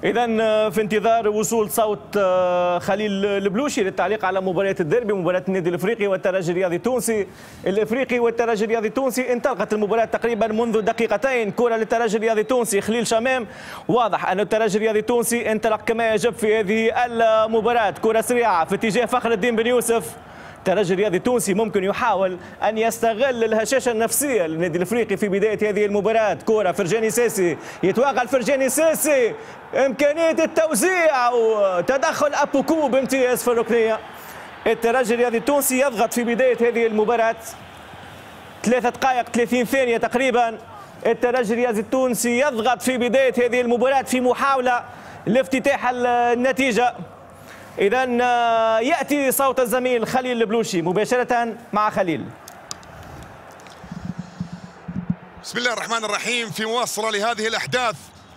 إذا في انتظار وصول صوت خليل البلوشي للتعليق على مباريات الديربي، مباراة النادي الافريقي والترجي الرياضي التونسي. الافريقي والترجي الرياضي التونسي انطلقت المباراة تقريبا منذ دقيقتين، كرة للترجي الرياضي التونسي خليل شمام. واضح أن الترجي الرياضي التونسي انطلق كما يجب في هذه المباراة، كرة سريعة في اتجاه فخر الدين بن يوسف. الترجي الرياضي التونسي ممكن يحاول أن يستغل الهشاشة النفسية للنادي الافريقي في بداية هذه المباراة. كرة فرجاني ساسي، يتوغل فرجاني ساسي، إمكانية التوزيع وتدخل أبوكو بامتياز في الركنية. الترجي الرياضي التونسي يضغط في بداية هذه المباراة، 3 دقائق 30 ثانية تقريبا. الترجي الرياضي التونسي يضغط في بداية هذه المباراة في محاولة لافتتاح النتيجة. إذا يأتي صوت الزميل خليل البلوشي مباشرة مع خليل. بسم الله الرحمن الرحيم. في مواصلة لهذه الأحداث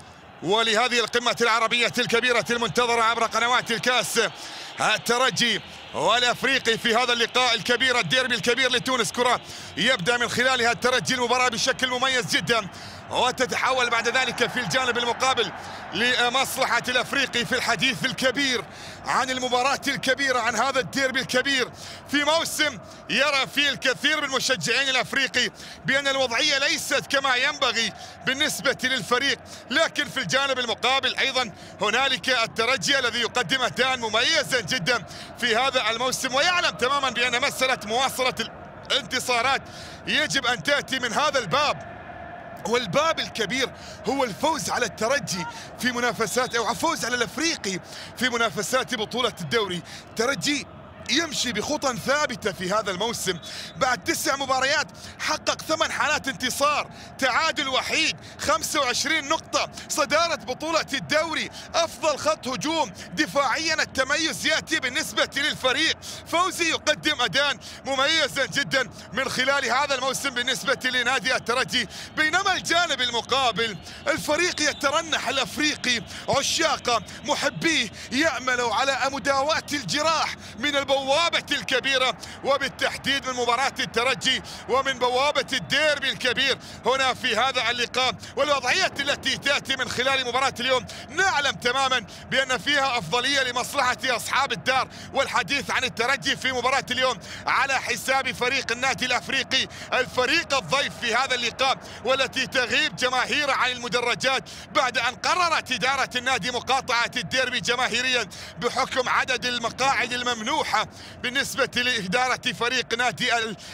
ولهذه القمة العربية الكبيرة المنتظرة عبر قنوات الكاس، الترجي والافريقي في هذا اللقاء الكبير، الديربي الكبير لتونس. كرة يبدأ من خلالها الترجي المباراة بشكل مميز جدا، وتتحول بعد ذلك في الجانب المقابل لمصلحة الافريقي في الحديث الكبير عن المباراة الكبيرة، عن هذا الديربي الكبير في موسم يرى فيه الكثير من مشجعين الافريقي بأن الوضعية ليست كما ينبغي بالنسبة للفريق. لكن في الجانب المقابل أيضا هنالك الترجي الذي يقدم أداء مميزا جدا في هذا الموسم، ويعلم تماما بأن مسألة مواصلة الانتصارات يجب أن تأتي من هذا الباب، والباب الكبير هو الفوز على الترجي في منافسات، أو الفوز على الافريقي في منافسات بطولة الدوري. الترجي يمشي بخطى ثابتة في هذا الموسم، بعد 9 مباريات حقق 8 حالات انتصار، تعادل وحيد، 25 نقطة، صدارة بطولة الدوري، أفضل خط هجوم، دفاعيا التميز يأتي بالنسبة للفريق. فوزي يقدم أداء مميزا جدا من خلال هذا الموسم بالنسبة لنادي الترجي. بينما الجانب المقابل الفريق يترنح، الأفريقي عشاقه محبيه يأملوا على مداواة الجراح من البوابة الكبيرة، وبالتحديد من مباراة الترجي ومن بوابة الديربي الكبير هنا في هذا اللقاء. والوضعية التي تأتي من خلال مباراة اليوم نعلم تماما بأن فيها أفضلية لمصلحة أصحاب الدار، والحديث عن الترجي في مباراة اليوم على حساب فريق النادي الأفريقي، الفريق الضيف في هذا اللقاء، والتي تغيب جماهير عن المدرجات بعد أن قررت إدارة النادي مقاطعة الديربي جماهيريا بحكم عدد المقاعد الممنوحة بالنسبة لإدارة فريق نادي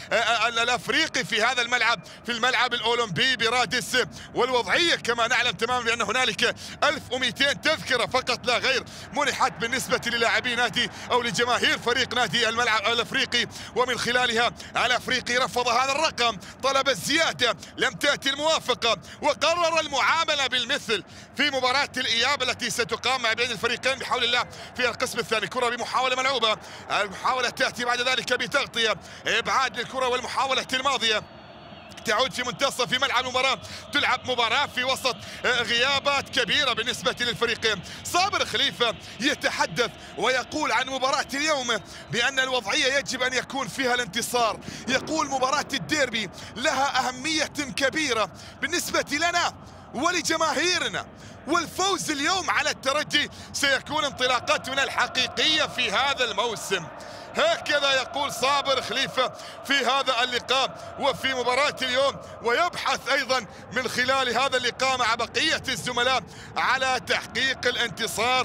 الأفريقي في هذا الملعب، في الملعب الأولمبي برادس. والوضعية كما نعلم تماما بأن هنالك 1200 تذكرة فقط لا غير منحت بالنسبة للاعبي نادي أو لجماهير فريق نادي الملعب الأفريقي، ومن خلالها الأفريقي رفض هذا الرقم، طلب الزيادة، لم تأتي الموافقة، وقرر المعاملة بالمثل في مباراة الإياب التي ستقام ما بين الفريقين بحول الله في القسم الثاني. كرة بمحاولة ملعوبة، المحاولة تأتي بعد ذلك بتغطية، إبعاد للكرة، والمحاولة الماضية تعود في منتصف في ملعب المباراة. تلعب مباراة في وسط غيابات كبيرة بالنسبة للفريقين. صابر خليفة يتحدث ويقول عن مباراة اليوم بأن الوضعية يجب أن يكون فيها الانتصار، يقول مباراة الديربي لها أهمية كبيرة بالنسبة لنا ولجماهيرنا، والفوز اليوم على الترجي سيكون انطلاقتنا الحقيقية في هذا الموسم. هكذا يقول صابر خليفة في هذا اللقاء وفي مباراة اليوم، ويبحث أيضا من خلال هذا اللقاء مع بقية الزملاء على تحقيق الانتصار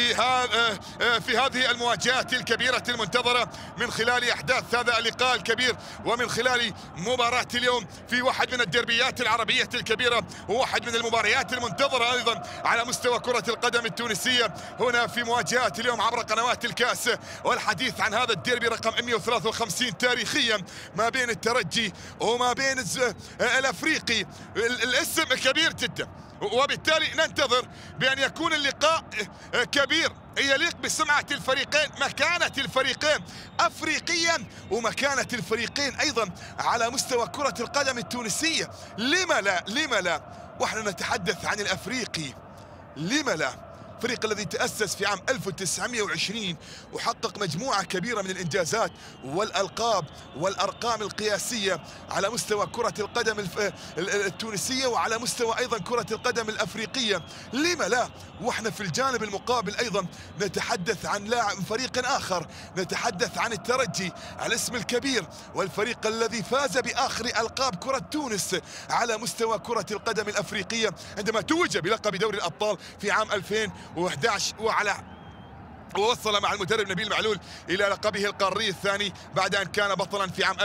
في هذه المواجهات الكبيرة المنتظرة من خلال أحداث هذا اللقاء الكبير، ومن خلال مباراة اليوم في واحد من الدربيات العربية الكبيرة، وواحد من المباريات المنتظرة أيضا على مستوى كرة القدم التونسية هنا في مواجهات اليوم عبر قنوات الكاس. والحديث عن هذا الديربي رقم 153 تاريخيا ما بين الترجي وما بين الافريقي، الاسم كبير جدا، وبالتالي ننتظر بأن يكون اللقاء كبير يليق بسمعة الفريقين، مكانة الفريقين أفريقيا ومكانة الفريقين أيضا على مستوى كرة القدم التونسية. لما لا؟ لما لا؟ وإحنا نتحدث عن الأفريقي، لما لا؟ الفريق الذي تأسس في عام 1920 وحقق مجموعة كبيرة من الإنجازات والألقاب والأرقام القياسية على مستوى كرة القدم التونسية وعلى مستوى أيضا كرة القدم الأفريقية. لما لا؟ وإحنا في الجانب المقابل أيضا نتحدث عن لاعب فريق آخر، نتحدث عن الترجي، الاسم الكبير والفريق الذي فاز بآخر ألقاب كرة تونس على مستوى كرة القدم الأفريقية عندما توج بلقب دوري الأبطال في عام 2011 ووصل مع المدرب نبيل معلول إلى لقبه القاري الثاني بعد أن كان بطلا في عام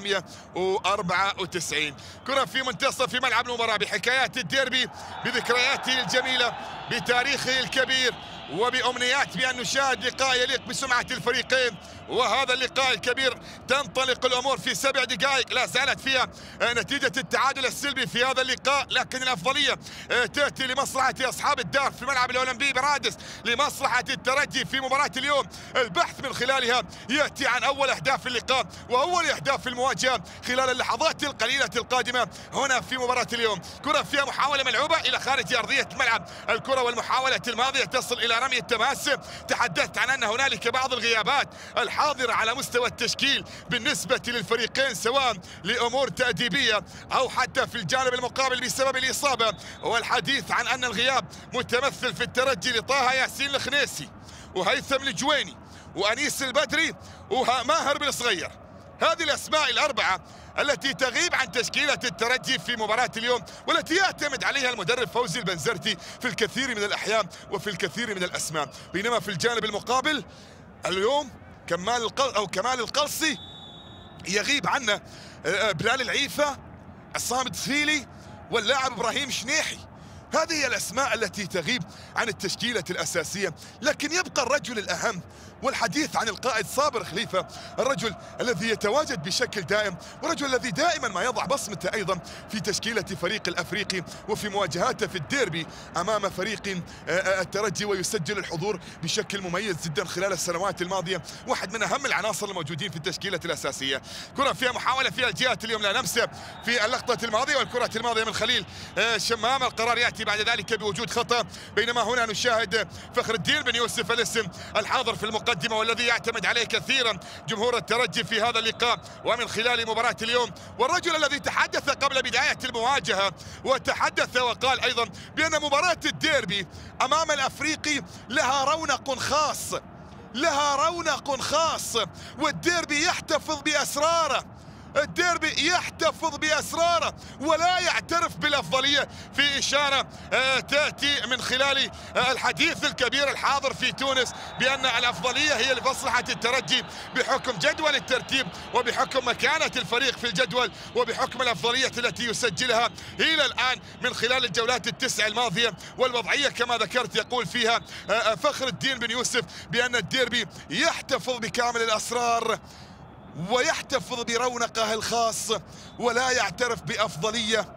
1994. كرة في منتصف في ملعب المباراة بحكايات الديربي، بذكرياته الجميلة، بتاريخه الكبير، وبأمنيات بأن نشاهد لقاء يليق بسمعة الفريقين. وهذا اللقاء الكبير تنطلق الأمور في 7 دقائق لا زالت فيها نتيجة التعادل السلبي في هذا اللقاء، لكن الأفضلية تأتي لمصلحة أصحاب الدار في الملعب الأولمبي برادس، لمصلحة الترجي في مباراة اليوم. البحث من خلالها يأتي عن أول أهداف اللقاء وأول أهداف المواجهة خلال اللحظات القليلة القادمة هنا في مباراة اليوم. كرة فيها محاولة ملعوبة إلى خارج أرضية الملعب، الكرة والمحاولة الماضية تصل إلى رمي التماس. تحدثت عن أن هنالك بعض الغيابات الحاضرة على مستوى التشكيل بالنسبة للفريقين، سواء لأمور تأديبية أو حتى في الجانب المقابل بسبب الإصابة. والحديث عن أن الغياب متمثل في الترجي لطه ياسين الخنيسي وهيثم الجويني وأنيس البدري وماهر بن صغير. هذه الأسماء الأربعة التي تغيب عن تشكيلة الترجي في مباراة اليوم، والتي يعتمد عليها المدرب فوزي البنزرتي في الكثير من الأحيان وفي الكثير من الأسماء. بينما في الجانب المقابل اليوم كمال القلصي يغيب عنا، بلال العيفة، عصام دفيلي، واللاعب إبراهيم شنيحي. هذه هي الأسماء التي تغيب عن التشكيلة الأساسية، لكن يبقى الرجل الأهم والحديث عن القائد صابر خليفة، الرجل الذي يتواجد بشكل دائم والرجل الذي دائما ما يضع بصمته أيضا في تشكيلة فريق الأفريقي وفي مواجهاته في الديربي أمام فريق الترجي، ويسجل الحضور بشكل مميز جدا خلال السنوات الماضية، واحد من أهم العناصر الموجودين في التشكيلة الأساسية. كرة فيها محاولة فيها الجهة اليوم لا نمسة في اللقطة الماضية، والكرة الماضية من خليل شمام. القرار يأتي بعد ذلك بوجود خطأ، بينما هنا نشاهد فخر الدين بن يوسف الاسم الحاضر في المقدمة والذي يعتمد عليه كثيرا جمهور الترجي في هذا اللقاء ومن خلال مباراة اليوم، والرجل الذي تحدث قبل بداية المواجهة وتحدث وقال أيضا بأن مباراة الديربي أمام الأفريقي لها رونق خاص، لها رونق خاص، والديربي يحتفظ بأسراره، الديربي يحتفظ بأسراره ولا يعترف بالأفضلية، في إشارة تأتي من خلال الحديث الكبير الحاضر في تونس بأن الأفضلية هي لمصلحة الترجي بحكم جدول الترتيب وبحكم مكانة الفريق في الجدول وبحكم الأفضلية التي يسجلها إلى الآن من خلال الجولات ال9 الماضية. والوضعية كما ذكرت يقول فيها فخر الدين بن يوسف بأن الديربي يحتفظ بكامل الأسرار ويحتفظ برونقه الخاص ولا يعترف بأفضلية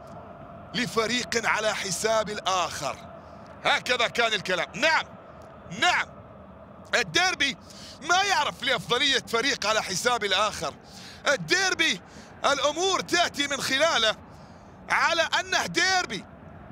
لفريق على حساب الآخر. هكذا كان الكلام. نعم الديربي ما يعرف لأفضلية فريق على حساب الآخر. الديربي الأمور تأتي من خلاله على أنه ديربي.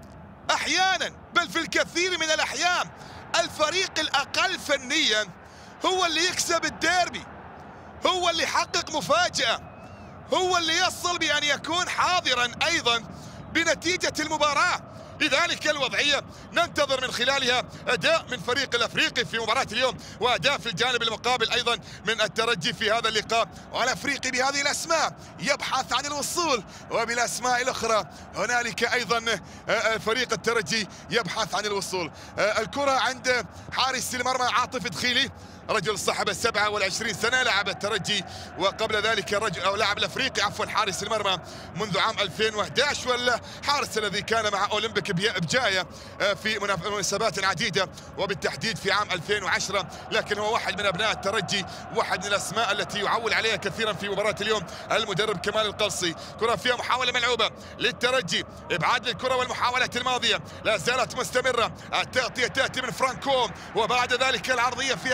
أحيانا بل في الكثير من الأحيان الفريق الأقل فنيا هو اللي يكسب الديربي، هو اللي يحقق مفاجأة، هو اللي يصل بأن يكون حاضرا أيضا بنتيجة المباراة. لذلك الوضعية ننتظر من خلالها أداء من فريق الأفريقي في مباراة اليوم وأداء في الجانب المقابل أيضا من الترجي في هذا اللقاء. والأفريقي بهذه الأسماء يبحث عن الوصول، وبالأسماء الأخرى هنالك أيضا فريق الترجي يبحث عن الوصول. الكرة عند حارس المرمى عاطف دخيلي، رجل صاحب 27 سنة، لاعب الترجي وقبل ذلك رجل أو لاعب الأفريقي حارس المرمى منذ عام 2011، والحارس الذي كان مع أولمبيك بجاية في مناسبات عديدة وبالتحديد في عام 2010، لكن هو واحد من أبناء الترجي، واحد من الأسماء التي يعول عليها كثيرا في مباراة اليوم المدرب كمال القلصي. كرة فيها محاولة ملعوبة للترجي، إبعاد للكرة والمحاولة الماضية لا زالت مستمرة، التغطية تأتي من فرانكو وبعد ذلك العرضية فيها إبعاد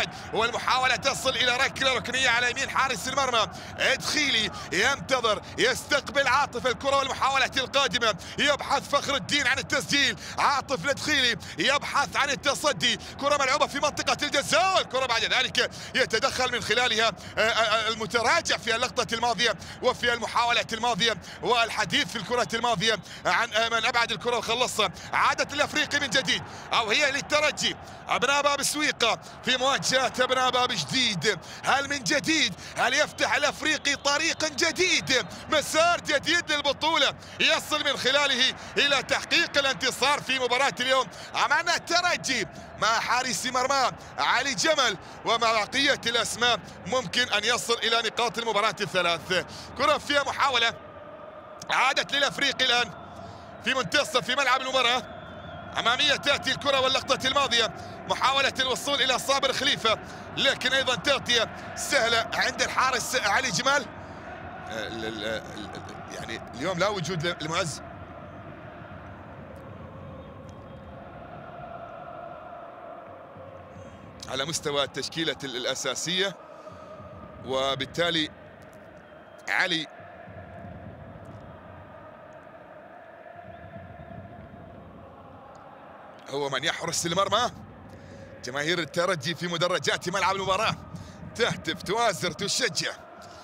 بعد، والمحاولة تصل إلى ركلة ركنية على يمين حارس المرمى. دخيلي ينتظر، يستقبل عاطف الكرة والمحاولة القادمة، يبحث فخر الدين عن التسجيل. عاطف الدخيلي يبحث عن التصدي، كرة ملعوبة في منطقة الجزاء، والكرة بعد ذلك يتدخل من خلالها المتراجع في اللقطة الماضية وفي المحاولة الماضية. والحديث في الكرة الماضية عن من أبعد الكرة وخلصها. عادت الأفريقي من جديد، أو هي للترجي. أبناء باب سويقة في مواجهة أبناء باب جديد. هل من جديد؟ هل يفتح الأفريقي طريقا جديد، مسار جديد للبطولة يصل من خلاله إلى تحقيق الانتصار في مباراة اليوم أمام الترجي مع حارس مرمى علي جمل ومع بقية الأسماء ممكن أن يصل إلى نقاط المباراة الثلاث. كرة فيها محاولة عادت للأفريقي الآن في منتصف في ملعب المباراة. أمامية تأتي الكرة واللقطة الماضية، محاولة الوصول إلى صابر خليفة، لكن أيضا تغطية سهلة عند الحارس علي جمال. يعني اليوم لا وجود لمعز. على مستوى التشكيلة الأساسية، وبالتالي علي هو من يحرس المرمى. جماهير الترجي في مدرجات ملعب المباراة تهتف، توازر، تشجع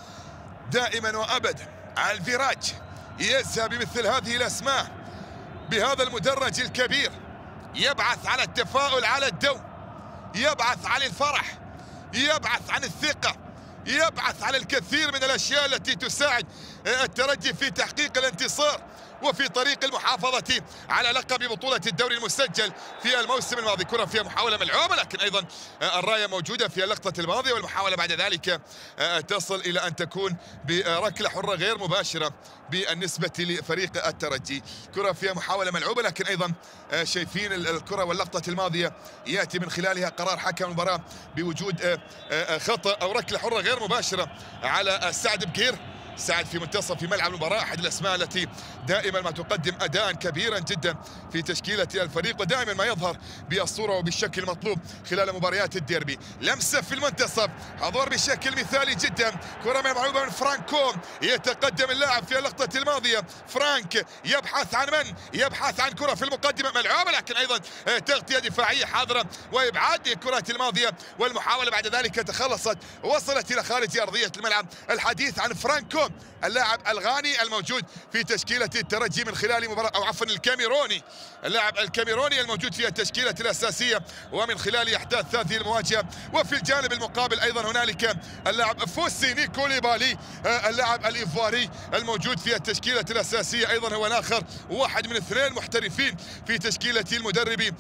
دائما وأبدا. الفيراج يذهب بمثل هذه الأسماء بهذا المدرج الكبير، يبعث على التفاؤل، على الدوم، يبعث عن الفرح، يبعث عن الثقة، يبعث على الكثير من الأشياء التي تساعد الترجي في تحقيق الانتصار وفي طريق المحافظة على لقب بطولة الدوري المسجل في الموسم الماضي. كرة فيها محاولة ملعوبة، لكن أيضا الراية موجودة في اللقطة الماضية، والمحاولة بعد ذلك تصل إلى أن تكون بركلة حرة غير مباشرة بالنسبة لفريق الترجي. كرة فيها محاولة ملعوبة، لكن أيضا شايفين الكرة واللقطة الماضية يأتي من خلالها قرار حكم المباراة بوجود خطأ أو ركلة حرة غير مباشرة على سعد بكير. سعد في منتصف في ملعب المباراة، أحد الأسماء التي دائما ما تقدم أداء كبيرا جدا في تشكيلة الفريق، ودائما ما يظهر بالصورة وبالشكل المطلوب خلال مباريات الديربي. لمسة في المنتصف، حضور بشكل مثالي جدا. كرة ملعوبة من فرانكو، يتقدم اللاعب في اللقطة الماضية. فرانك يبحث عن من؟ يبحث عن كرة في المقدمة ملعوبة، لكن أيضا تغطية دفاعية حاضرة وإبعاد الكرة الماضية، والمحاولة بعد ذلك تخلصت وصلت إلى خارج أرضية الملعب. الحديث عن فرانكو اللاعب الغاني الموجود في تشكيلة الترجي من خلال مباراة، أو عفوا الكاميروني، اللاعب الكاميروني الموجود في التشكيلة الأساسية ومن خلال أحداث هذه المواجهة. وفي الجانب المقابل أيضا هنالك اللاعب فوسيني كوليبالي، اللاعب الإيفواري الموجود في التشكيلة الأساسية، أيضا هو آخر واحد من اثنين محترفين في تشكيلة المدرب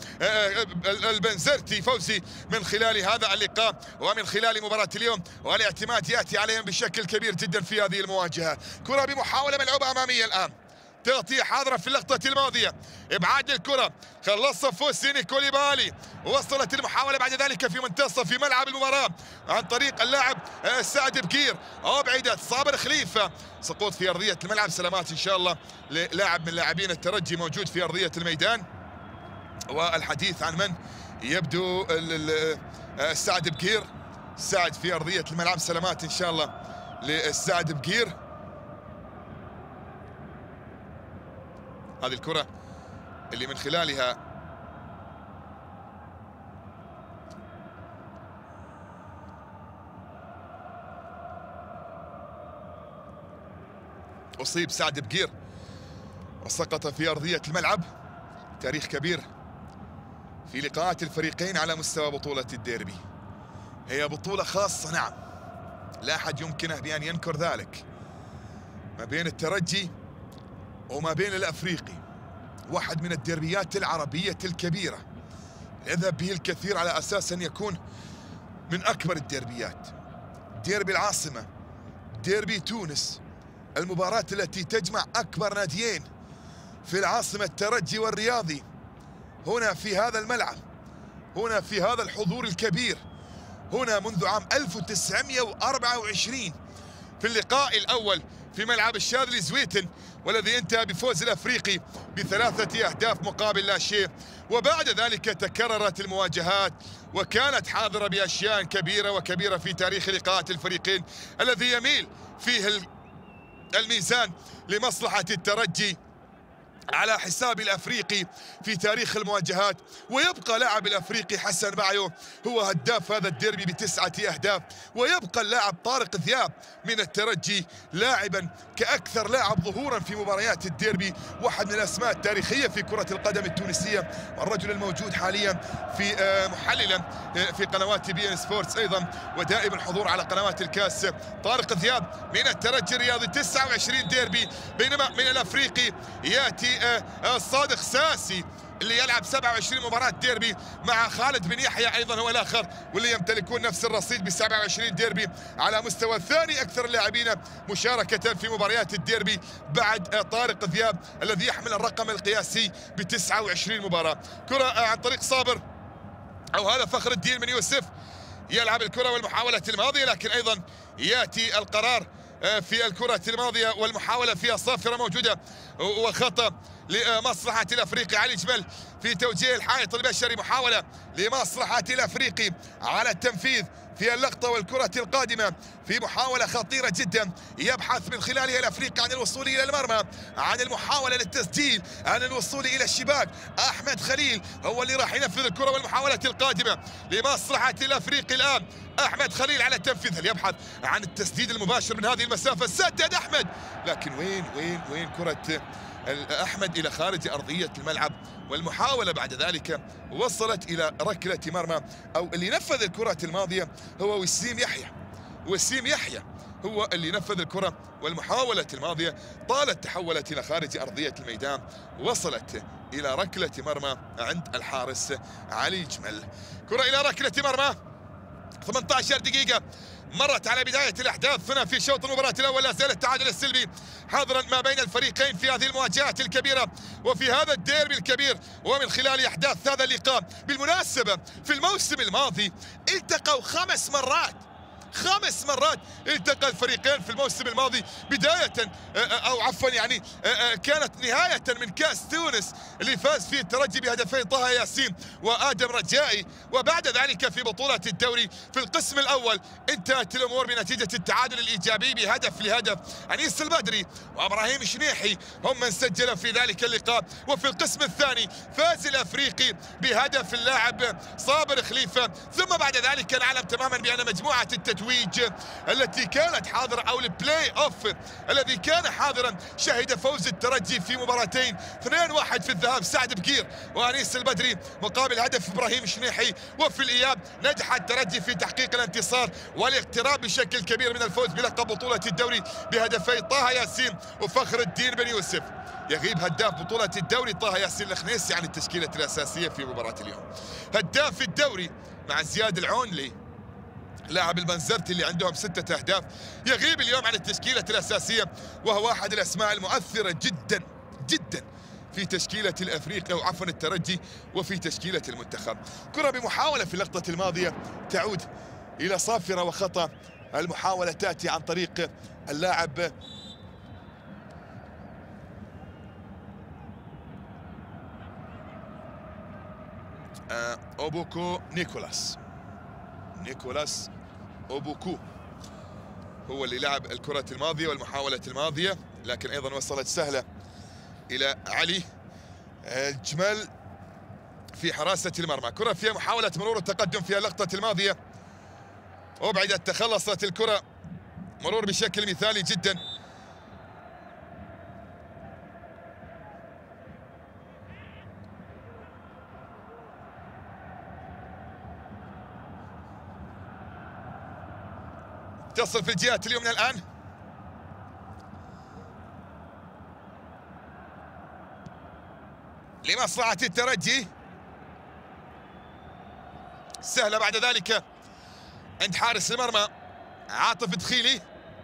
البنزرتي فوزي من خلال هذا اللقاء ومن خلال مباراة اليوم، والاعتماد يأتي عليهم بشكل كبير جدا في هذه المواجهة. كرة بمحاولة ملعوبة أمامية الآن، تغطية حاضرة في اللقطة الماضية، إبعاد الكرة، خلصها فوسيني كوليبالي، وصلت المحاولة بعد ذلك في منتصف في ملعب المباراة عن طريق اللاعب سعد بكير، أبعدت صابر خليفة، سقوط في أرضية الملعب. سلامات إن شاء الله للاعب من لاعبين الترجي موجود في أرضية الميدان. والحديث عن من؟ يبدو سعد بكير، سعد في أرضية الملعب. سلامات إن شاء الله للسعد بكير. هذه الكرة اللي من خلالها أصيب سعد بكير وسقط في أرضية الملعب. تاريخ كبير في لقاءات الفريقين على مستوى بطولة الديربي، هي بطولة خاصة نعم، لا أحد يمكنه بأن ينكر ذلك، ما بين الترجي وما بين الأفريقي، واحد من الديربيات العربية الكبيرة يذهب به الكثير على أساس أن يكون من أكبر الديربيات. ديربي العاصمة، ديربي تونس، المباراة التي تجمع أكبر ناديين في العاصمة الترجي والرياضي، هنا في هذا الملعب، هنا في هذا الحضور الكبير، هنا منذ عام 1924 في اللقاء الأول في ملعب الشاذلي زويتن والذي انتهى بفوز الأفريقي ب3 أهداف مقابل لا شيء. وبعد ذلك تكررت المواجهات وكانت حاضرة بأشياء كبيرة في تاريخ لقاءات الفريقين، الذي يميل فيه الميزان لمصلحة الترجي على حساب الأفريقي في تاريخ المواجهات. ويبقى لاعب الأفريقي حسن بعيو هو هداف هذا الديربي ب9 أهداف، ويبقى اللاعب طارق ذياب من الترجي لاعبا كأكثر لاعب ظهورا في مباريات الديربي، واحد من الأسماء التاريخية في كرة القدم التونسية، والرجل الموجود حاليا في محللا في قنوات بي ان سبورتس أيضا، ودائم الحضور على قنوات الكاس. طارق ذياب من الترجي الرياضي 29 ديربي، بينما من الأفريقي يأتي الصادق ساسي اللي يلعب 27 مباراة ديربي مع خالد بن يحيى أيضا هو الآخر، واللي يمتلكون نفس الرصيد ب 27 ديربي على مستوى ثاني أكثر اللاعبين مشاركة في مباريات الديربي بعد طارق ذياب الذي يحمل الرقم القياسي ب 29 مباراة. كرة عن طريق صابر، أو هذا فخر الدين بن يوسف، يلعب الكرة والمحاولة الماضية، لكن أيضا يأتي القرار في الكرة الماضية والمحاولة فيها صافرة موجودة وخطأ لمصلحة الأفريقي. علي جمل في توجيه الحائط البشري، محاولة لمصلحة الأفريقي على التنفيذ في اللقطة والكرة القادمة، في محاولة خطيرة جدا يبحث من خلالها الأفريقي عن الوصول إلى المرمى، عن المحاولة للتسجيل، عن الوصول إلى الشباك. أحمد خليل هو اللي راح ينفذ الكرة والمحاولة القادمة لمصلحة الأفريقي. الآن أحمد خليل على التنفيذ، هل يبحث عن التسديد المباشر من هذه المسافة؟ سدد أحمد، لكن وين كرة أحمد إلى خارج أرضية الملعب، والمحاولة بعد ذلك وصلت إلى ركلة مرمى. أو اللي نفذ الكرة الماضية هو وسيم يحيى، وسيم يحيى هو اللي نفذ الكرة، والمحاولة الماضية طالت تحولت إلى خارج أرضية الميدان، وصلت إلى ركلة مرمى عند الحارس علي جمل. كرة إلى ركلة مرمى، 18 دقيقة مرت على بداية الأحداث هنا في شوط المباراة الأول. لا زال التعادل السلبي حاضرا ما بين الفريقين في هذه المواجهات الكبيرة وفي هذا الديربي الكبير، ومن خلال أحداث هذا اللقاء. بالمناسبة في الموسم الماضي التقوا 5 مرات التقى الفريقين في الموسم الماضي، بداية أو عفوا يعني كانت نهاية من كأس تونس اللي فاز فيه الترجي بهدفين طه ياسين وآدم رجائي، وبعد ذلك في بطولة الدوري في القسم الأول انتهت الأمور بنتيجة التعادل الإيجابي بهدف لهدف. أنيس البدري وإبراهيم شنيحي هم من سجلوا في ذلك اللقاء. وفي القسم الثاني فاز الأفريقي بهدف اللاعب صابر خليفة. ثم بعد ذلك نعلم تماما بأن مجموعة التتويج التي كانت حاضرة أو البلاي أوف الذي كان حاضرا شهد فوز الترجي في مباراتين 2-1 في الذهاب سعد بكير وأنيس البدري مقابل هدف إبراهيم شنيحي، وفي الإياب نجح الترجي في تحقيق الانتصار والاقتراب بشكل كبير من الفوز بلقب بطولة الدوري بهدفي طه ياسين وفخر الدين بن يوسف. يغيب هداف بطولة الدوري طه ياسين الخنيسي عن التشكيلة الأساسية في مباراة اليوم. هداف الدوري مع زياد العونلي لاعب المنزرتي اللي عندهم 6 أهداف يغيب اليوم عن التشكيلة الأساسية، وهو أحد الأسماء المؤثرة جدا في تشكيلة الأفريقي أو عفوا الترجي وفي تشكيلة المنتخب. كرة بمحاولة في اللقطة الماضية تعود إلى صافرة وخطأ. المحاولة تأتي عن طريق اللاعب أوبوكو نيكولاس أوبوكو هو اللي لعب الكرة الماضية والمحاولة الماضية، لكن أيضا وصلت سهلة إلى علي الجمل في حراسة المرمى. كرة فيها محاولة مرور التقدم في اللقطة الماضية، أبعدت تخلصت الكرة مرور بشكل مثالي جدا. تصل في الجهة اليمنى الآن، لمصلحة الترجي، سهلة بعد ذلك عند حارس المرمى عاطف دخيلي.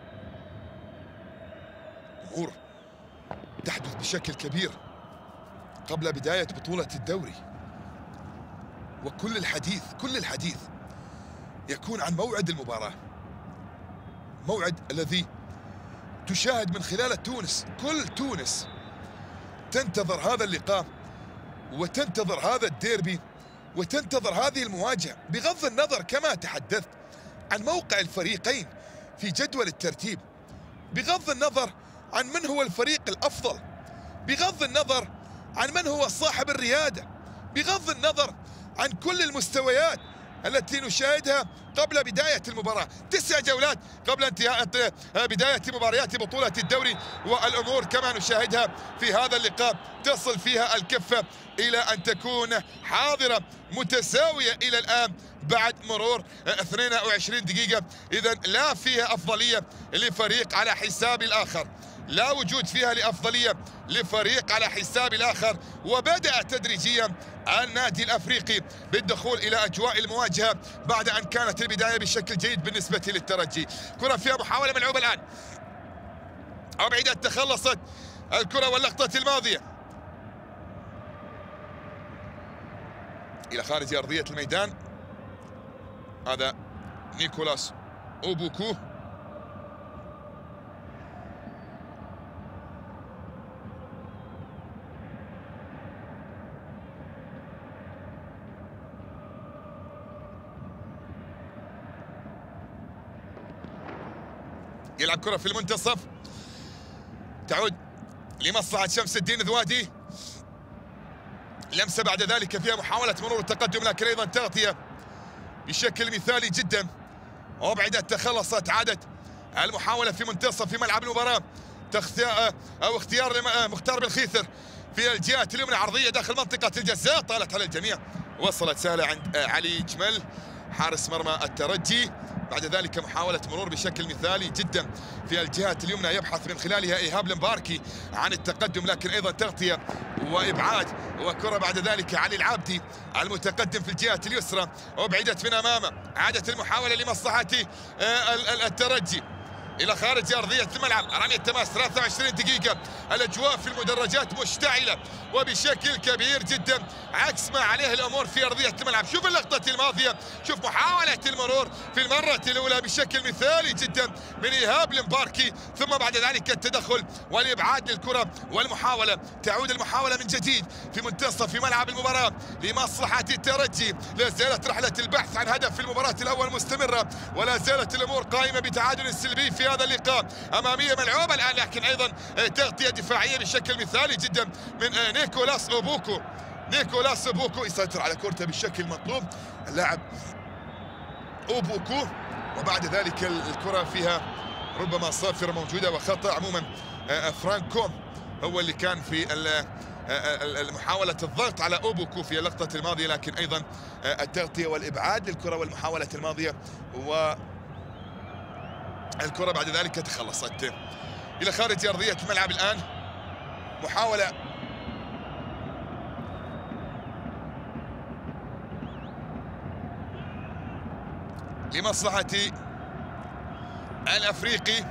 أمور تحدث بشكل كبير قبل بداية بطولة الدوري، وكل الحديث يكون عن موعد المباراة، موعد الذي تشاهد من خلال تونس. كل تونس تنتظر هذا اللقاء وتنتظر هذا الديربي وتنتظر هذه المواجهة، بغض النظر كما تحدثت عن موقع الفريقين في جدول الترتيب، بغض النظر عن من هو الفريق الأفضل، بغض النظر عن من هو صاحب الريادة، بغض النظر عن كل المستويات التي نشاهدها قبل بداية المباراة. 9 جولات قبل انتهاء بداية مباريات بطولة الدوري، والأمور كما نشاهدها في هذا اللقاء تصل فيها الكفة إلى أن تكون حاضرة متساوية إلى الآن بعد مرور 22 دقيقة. إذن لا فيها أفضلية لفريق على حساب الآخر، لا وجود فيها لأفضلية لفريق على حساب الآخر. وبدأ تدريجيا النادي الأفريقي بالدخول إلى أجواء المواجهة بعد أن كانت البداية بشكل جيد بالنسبة للترجي. كرة فيها محاولة ملعوبة الآن، أبعدت، تخلصت الكرة واللقطة الماضية إلى خارج أرضية الميدان. هذا نيكولاس أوبوكو، يلعب كرة في المنتصف، تعود لمصلحة شمس الدين ذوادي. لمسة بعد ذلك فيها محاولة مرور التقدم، لكن أيضا تغطية بشكل مثالي جدا، وابعدت، تخلصت. عادت المحاولة في منتصف في ملعب المباراة، أو اختيار مختار بالخيثر في الجهة اليمنى، عرضية داخل منطقة الجزاء، طالت على الجميع، وصلت سهلة عند علي جمل حارس مرمى الترجي. بعد ذلك محاولة مرور بشكل مثالي جدا في الجهة اليمنى، يبحث من خلالها إيهاب المباركي عن التقدم، لكن أيضا تغطية وإبعاد، وكرة بعد ذلك علي العابدي المتقدم في الجهة اليسرى، وابعدت من أمامه. عادت المحاولة لمصلحة الترجي إلى خارج أرضية الملعب، رمية تماس 23 دقيقة. الأجواء في المدرجات مشتعلة وبشكل كبير جدا، عكس ما عليه الأمور في أرضية الملعب. شوف اللقطة الماضية، شوف محاولة المرور في المرة الأولى بشكل مثالي جدا من إيهاب المباركي، ثم بعد ذلك التدخل والإبعاد للكرة والمحاولة. تعود المحاولة من جديد في منتصف في ملعب المباراة لمصلحة الترجي. لا زالت رحلة البحث عن هدف في المباراة الأول مستمرة، ولا زالت الأمور قائمة بتعادل سلبي في هذا اللقاء. أمامية ملعوبة الآن، لكن أيضا تغطية دفاعية بشكل مثالي جدا من نيكولاس أوبوكو. نيكولاس أوبوكو يسيطر على كورته بالشكل المطلوب اللاعب أوبوكو، وبعد ذلك الكرة فيها ربما صافرة موجودة وخطأ. عموما فرانكو هو اللي كان في محاولة الضغط على أوبوكو في اللقطة الماضية، لكن أيضا التغطية والإبعاد للكرة والمحاولة الماضية، والكرة بعد ذلك تخلصت إلى خارج أرضية الملعب. الآن محاولة لمصلحة الأفريقي،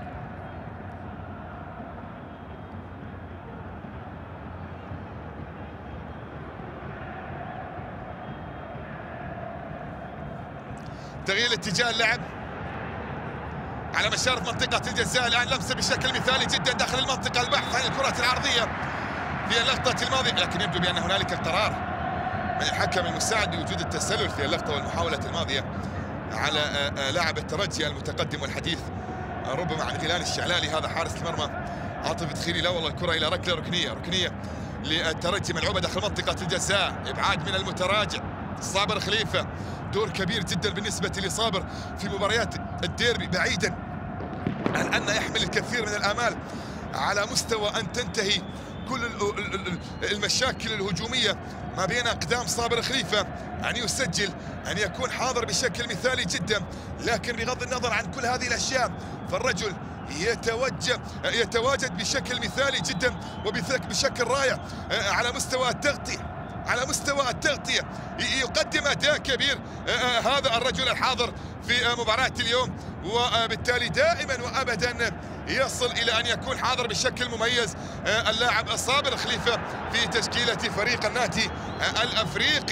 تغيير اتجاه اللعب على مشارف منطقة الجزاء. الآن لمسة بشكل مثالي جدا داخل المنطقة، البحث عن الكرة العرضية في اللقطة الماضية، لكن يبدو بأن هنالك قرار من الحكم المساعد بوجود التسلل في اللقطة والمحاولة الماضية على لاعب الترجي المتقدم والحديث ربما عن غيلان الشعلالي. هذا حارس المرمى عاطف دخيلي. لا والله الكرة إلى ركنية للترجي ملعوبة داخل منطقة الجزاء، إبعاد من المتراجع صابر خليفة. دور كبير جدا بالنسبة لصابر في مباريات الديربي، بعيدا عن أن يحمل الكثير من الآمال على مستوى أن تنتهي كل المشاكل الهجومية ما بين أقدام صابر خليفة، أن يسجل، أن يكون حاضر بشكل مثالي جدا. لكن بغض النظر عن كل هذه الأشياء فالرجل يتواجد بشكل مثالي جدا وبشكل رائع على مستوى التغطية، يقدم أداء كبير هذا الرجل الحاضر في مباراة اليوم، وبالتالي دائما وأبدا يصل إلى أن يكون حاضر بشكل مميز اللاعب صابر خليفة في تشكيلة فريق النادي الأفريقي.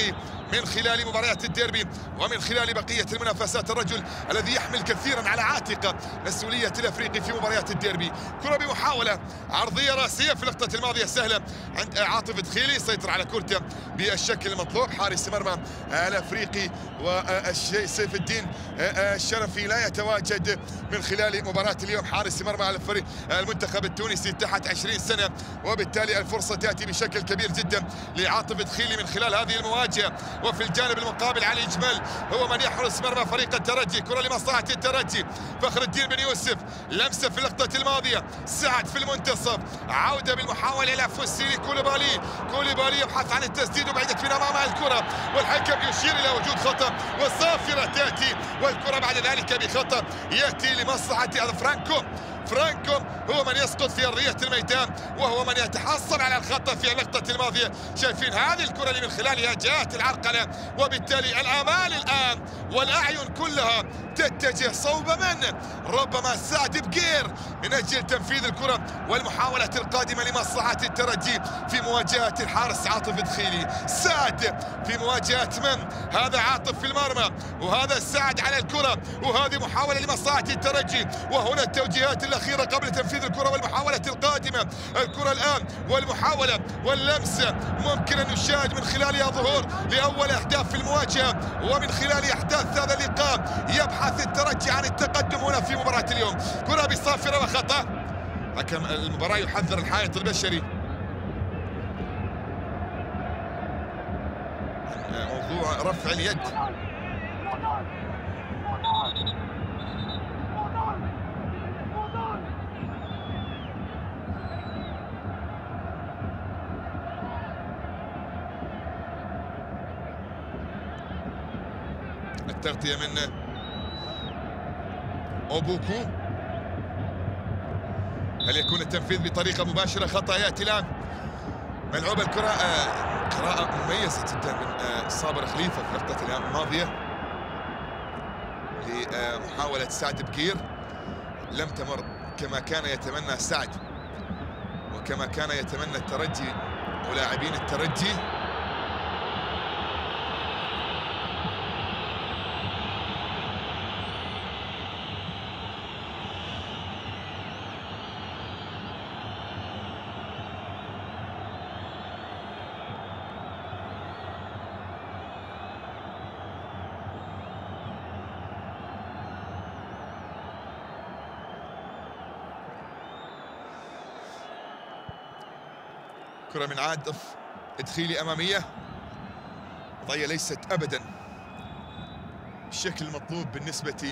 من خلال مباريات الديربي ومن خلال بقية المنافسات. الرجل الذي يحمل كثيرا على عاتقه مسؤولية الأفريقي في مباريات الديربي. كرة بمحاولة عرضية راسية في اللقطة الماضية سهلة عند عاطف دخيلي، سيطر على كرته بالشكل المطلوب. حارس مرمى الأفريقي وسيف الدين الشرفي لا يتواجد من خلال مباراة اليوم. حارس مرمى الفريق المنتخب التونسي تحت 20 سنة، وبالتالي الفرصة تأتي بشكل كبير جدا لعاطف دخيلي من خلال هذه المواجهة. وفي الجانب المقابل علي جمال هو من يحرس مرمى فريق الترجي. كرة لمصلحة الترجي، فخر الدين بن يوسف لمسة في اللقطة الماضية، سعد في المنتصف، عودة بالمحاولة إلى فوسيلي كوليبالي. كوليبالي يبحث عن التسديد وبعيدة من أمامها الكرة، والحكم يشير إلى وجود خطأ والصافرة تأتي، والكرة بعد ذلك بخطأ يأتي لمصلحة فرانكو. فرانكو هو من يسقط في أرضية الميدان وهو من يتحصل على الخطأ في اللقطة الماضية. شايفين هذه الكرة اللي من خلالها جاءت العرقلة، وبالتالي الآمال الآن والأعين كلها تتجه صوب من؟ ربما سعد بقير من أجل تنفيذ الكرة والمحاولة القادمة لمصلحة الترجي في مواجهة الحارس عاطف دخيلي. سعد في مواجهة من؟ هذا عاطف في المرمى وهذا سعد على الكرة، وهذه محاولة لمصلحة الترجي. وهنا التوجيهات الأخيرة قبل تنفيذ الكرة والمحاولة القادمة. الكرة الآن والمحاولة واللمسة ممكن أن نشاهد من خلالها ظهور لأول أهداف في المواجهة، ومن خلال أحداث هذا اللقاء يبحث الترجي عن التقدم هنا في مباراة اليوم. كرة بصافرة وخطأ، حكم المباراة يحذر الحائط البشري. موضوع رفع اليد. التغطية من أوبوكو. هل يكون التنفيذ بطريقة مباشرة؟ خطأ يأتي الآن. ملعوب الكرة، قراءة مميزة جدا من صابر خليفة في اللقطة الماضية لمحاولة سعد بقير. لم تمر كما كان يتمنى سعد وكما كان يتمنى الترجي ولاعبين الترجي. كرة من عاطف دخيلي أمامية، وضعية ليست أبدا بالشكل المطلوب بالنسبة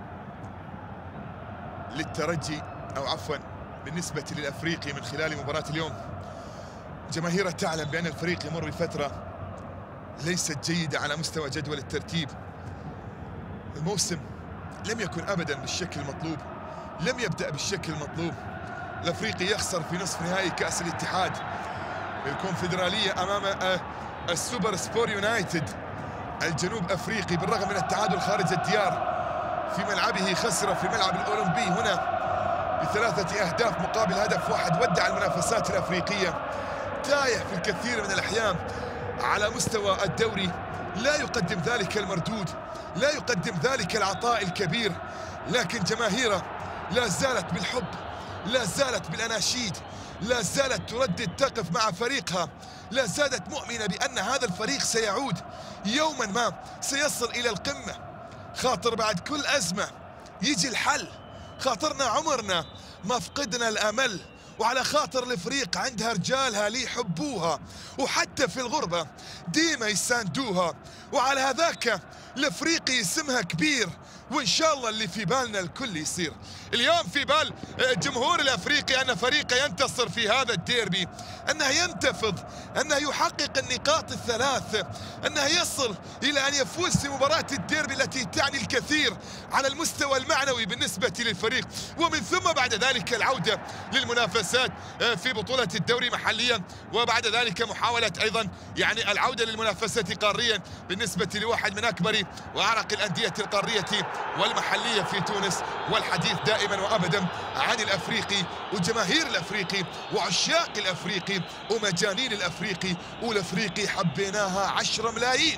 للترجي، أو عفوا بالنسبة للأفريقي من خلال مباراة اليوم. جماهيره تعلم بأن الفريق يمر بفترة ليست جيدة على مستوى جدول الترتيب. الموسم لم يكن أبدا بالشكل المطلوب، لم يبدأ بالشكل المطلوب. الأفريقي يخسر في نصف نهائي كأس الاتحاد الكونفدرالية أمام السوبر سبور يونايتد الجنوب أفريقي، بالرغم من التعادل خارج الديار في ملعبه. خسر في الملعب الأولمبي هنا ب3 أهداف مقابل هدف واحد. ودع المنافسات الأفريقية، تايه في الكثير من الأحيان على مستوى الدوري، لا يقدم ذلك المردود، لا يقدم ذلك العطاء الكبير. لكن جماهيره لا زالت بالحب، لا زالت بالأناشيد، لا زالت تردد تقف مع فريقها، لا زالت مؤمنة بأن هذا الفريق سيعود يوما ما، سيصل إلى القمة. خاطر بعد كل أزمة يجي الحل، خاطرنا عمرنا ما فقدنا الأمل، وعلى خاطر الفريق عندها رجالها اللي يحبوها وحتى في الغربة ديما يساندوها، وعلى هذاك الافريقي اسمها كبير، وان شاء الله اللي في بالنا الكل يصير. اليوم في بال الجمهور الافريقي ان فريقه ينتصر في هذا الديربي، انه ينتفض، انه يحقق النقاط الثلاث، انه يصل الى ان يفوز في مباراة الديربي التي تعني الكثير على المستوى المعنوي بالنسبة للفريق، ومن ثم بعد ذلك العودة للمنافسات في بطولة الدوري محليا، وبعد ذلك محاولة ايضا يعني العودة للمنافسة قاريا بالنسبة لواحد من اكبر واعرق الاندية القارية والمحلية في تونس. والحديث دائما وابدا عن الافريقي وجماهير الافريقي وعشاق الافريقي ومجانين الافريقي، والافريقي حبيناها 10 ملايين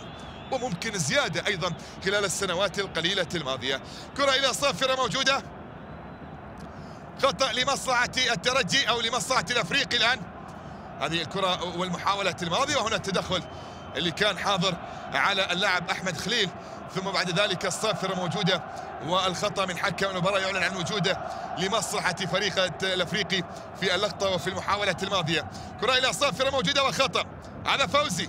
وممكن زيادة أيضا خلال السنوات القليلة الماضية. كرة إلى صافرة موجودة، خطأ لمصلحة الترجي أو لمصلحة الأفريقي. الآن هذه الكرة والمحاولة الماضية، وهنا التدخل اللي كان حاضر على اللاعب أحمد خليل، ثم بعد ذلك الصافرة موجودة والخطأ من حكم المباراة يعلن عن وجوده لمصلحة فريق الأفريقي في اللقطة وفي المحاولة الماضية. كرة إلى صافرة موجودة وخطأ على فوزي،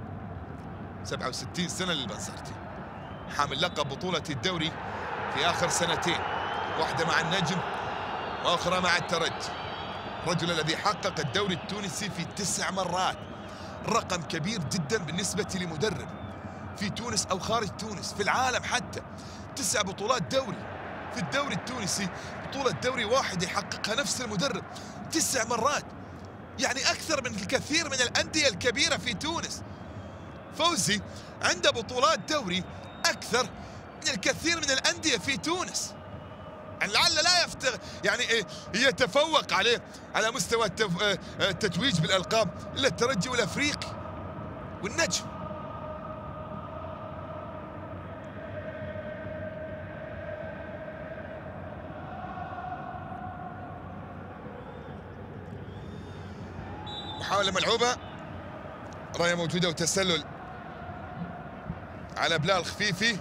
67 سنة للبنزرتي، حامل لقب بطولة الدوري في آخر سنتين، واحدة مع النجم وأخرى مع الترجي. الرجل الذي حقق الدوري التونسي في 9 مرات، رقم كبير جدا بالنسبة لمدرب في تونس أو خارج تونس، في العالم حتى. 9 بطولات دوري في الدوري التونسي، بطولة دوري واحد يحققها نفس المدرب 9 مرات، يعني أكثر من الكثير من الأندية الكبيرة في تونس. فوزي عنده بطولات دوري أكثر من الكثير من الأندية في تونس، لعل لا يعني يتفوق عليه على مستوى التتويج بالألقاب إلا الترجي والأفريقي والنجم. محاولة ملعوبة، راية موجودة وتسلل على بلال خفيفي.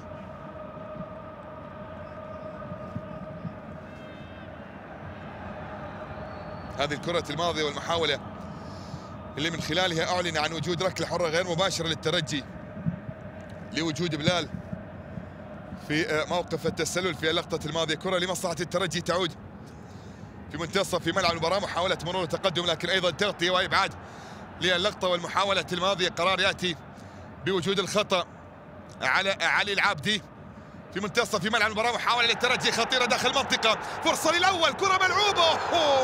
هذه الكرة الماضية والمحاولة اللي من خلالها أعلن عن وجود ركلة حرة غير مباشرة للترجي لوجود بلال في موقف التسلل في اللقطة الماضية. كرة لمصلحة الترجي تعود في منتصف في ملعب المباراة، محاولة مرور وتقدم لكن أيضا تغطية وإبعاد للقطة والمحاولة الماضية. قرار يأتي بوجود الخطأ على علي العابدي في منتصف في ملعب المباراة. محاولة للترجي خطيرة داخل المنطقة، فرصة للأول، كرة ملعوبة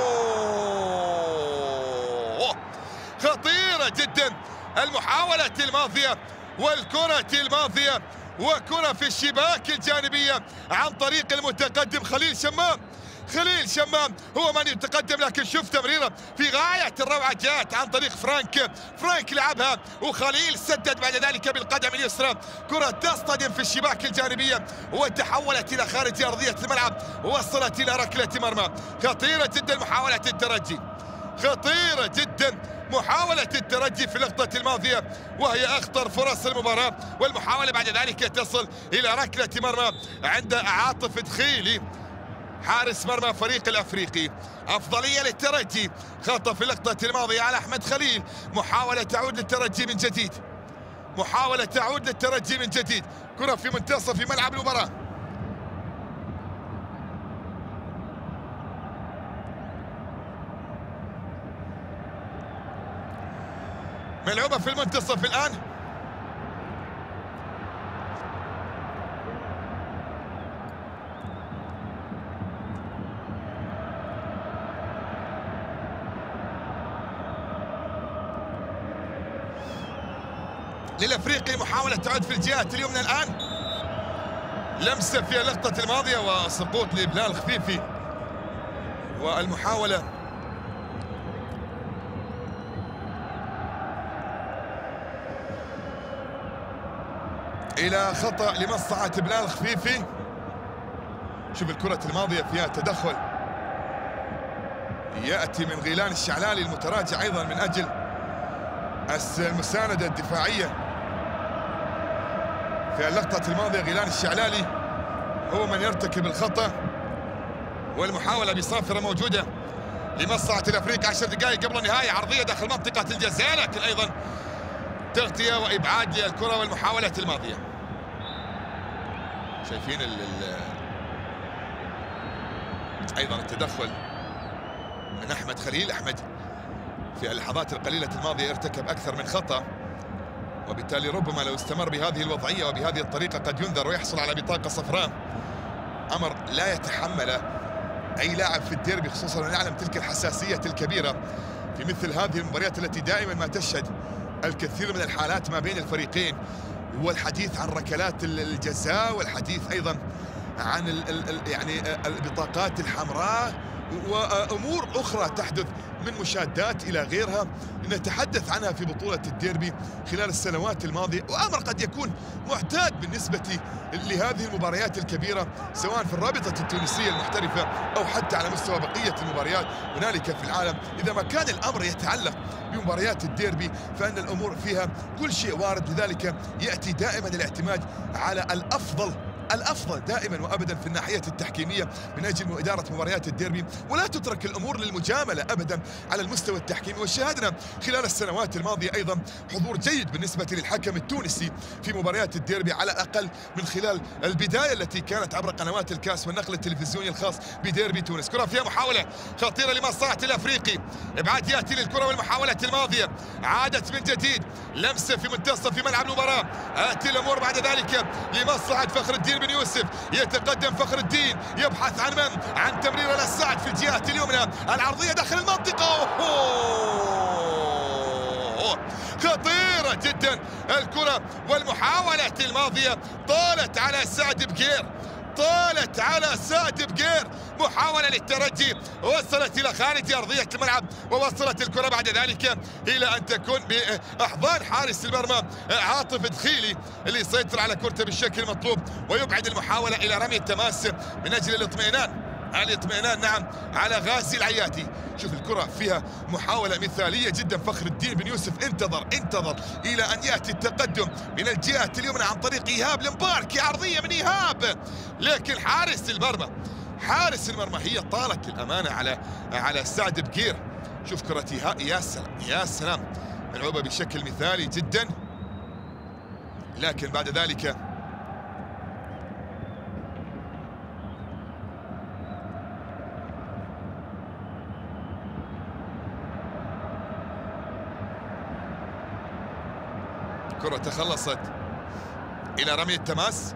خطيرة جدا المحاولة الماضية والكرة الماضية، وكرة في الشباك الجانبية عن طريق المتقدم خليل شمام. خليل شمام هو من يتقدم، لكن شوف تمريره في غاية الروعة جاءت عن طريق فرانك لعبها وخليل سدد بعد ذلك بالقدم اليسرى، كرة تصطدم في الشباك الجانبية وتحولت إلى خارج أرضية الملعب، وصلت إلى ركلة مرمى. خطيرة جدا محاولة الترجي، خطيرة جدا محاولة الترجي في اللقطة الماضية، وهي أخطر فرص المباراة، والمحاولة بعد ذلك تصل إلى ركلة مرمى عند عاطف دخيلي حارس مرمى فريق الأفريقي. أفضلية للترجي، خطأ في اللقطة الماضية على أحمد خليل. محاولة تعود للترجي من جديد، محاولة تعود للترجي من جديد. كرة في منتصف ملعب المباراة، ملعوبة في المنتصف الآن. للأفريقي محاولة تعود في الجهات اليمنى الآن، لمسة في اللقطة الماضية وسقوط لبلال خفيفي، والمحاولة إلى خطأ لمصلحة بلال خفيفي. شوف الكرة الماضية فيها تدخل يأتي من غيلان الشعلالي المتراجع أيضا من أجل المساندة الدفاعية. في اللقطة الماضية غيلان الشعلالي هو من يرتكب الخطأ، والمحاولة بصافرة موجودة لمصلحة الأفريقي. 10 دقائق قبل النهاية، عرضية داخل منطقة الجزاء، لكن أيضا تغطية وإبعاد للكرة والمحاولة الماضية. شايفين أيضا التدخل من أحمد خليل. أحمد في اللحظات القليلة الماضية ارتكب أكثر من خطأ، وبالتالي ربما لو استمر بهذه الوضعية وبهذه الطريقة قد ينذر ويحصل على بطاقة صفراء، أمر لا يتحمله أي لاعب في الديربي، خصوصا ونعلم تلك الحساسية الكبيرة في مثل هذه المباريات التي دائما ما تشهد الكثير من الحالات ما بين الفريقين، والحديث عن ركلات الجزاء، والحديث أيضا عن يعني البطاقات الحمراء وأمور أخرى تحدث من مشادات إلى غيرها نتحدث عنها في بطولة الديربي خلال السنوات الماضية، وأمر قد يكون معتاد بالنسبة لهذه المباريات الكبيرة سواء في الرابطة التونسية المحترفة أو حتى على مستوى بقية المباريات هنالك في العالم. إذا ما كان الأمر يتعلق بمباريات الديربي فإن الأمور فيها كل شيء وارد، لذلك يأتي دائما الاعتماد على الأفضل دائما وأبدا في الناحية التحكيمية من أجل إدارة مباريات الديربي، ولا تترك الأمور للمجاملة أبدا على المستوى التحكيمي. وشاهدنا خلال السنوات الماضية أيضا حضور جيد بالنسبة للحكم التونسي في مباريات الديربي، على الأقل من خلال البداية التي كانت عبر قنوات الكاس والنقل التلفزيوني الخاص بديربي تونس. كرة فيها محاولة خطيرة لمصلحة الأفريقي، إبعاد يأتي للكرة والمحاولة الماضية، عادت من جديد لمسة في منتصف ملعب المباراة، آتي الأمور بعد ذلك لمصلحة فخر الدين بن يوسف، يتقدم فخر الدين يبحث عن من؟ عن تمرير للسعد في الجهة اليمنى، العرضية داخل المنطقة. خطيرة جدا الكرة والمحاولة الماضية، طالت على سعد بقير، محاولة للترجي وصلت إلى خارج أرضية الملعب، ووصلت الكرة بعد ذلك إلى أن تكون بأحضان حارس المرمى عاطف دخيلي اللي يسيطر على كرته بالشكل المطلوب ويبعد المحاولة إلى رمي التماس من أجل الاطمئنان نعم على غازي العياتي. شوف الكرة فيها محاولة مثالية جدا، فخر الدين بن يوسف انتظر إلى أن يأتي التقدم من الجهة اليمنى عن طريق إيهاب المباركي، عرضية من إيهاب، لكن حارس المرمى هي طالت للأمانة على سعد بقير. شوف كرة إيهاب، يا سلام ملعوبة بشكل مثالي جدا، لكن بعد ذلك الكرة تخلصت إلى رمي التماس.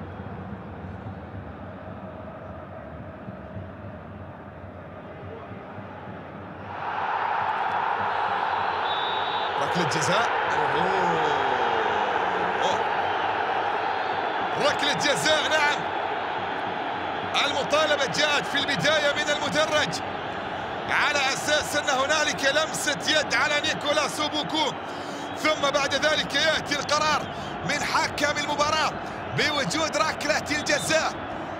ركلة جزاء، ركلة جزاء نعم. المطالبة جاءت في البداية من المدرج على أساس أن هنالك لمسة يد على نيكولاس أوبوكو، ثم بعد ذلك يأتي القرار من حكم المباراة بوجود ركلة الجزاء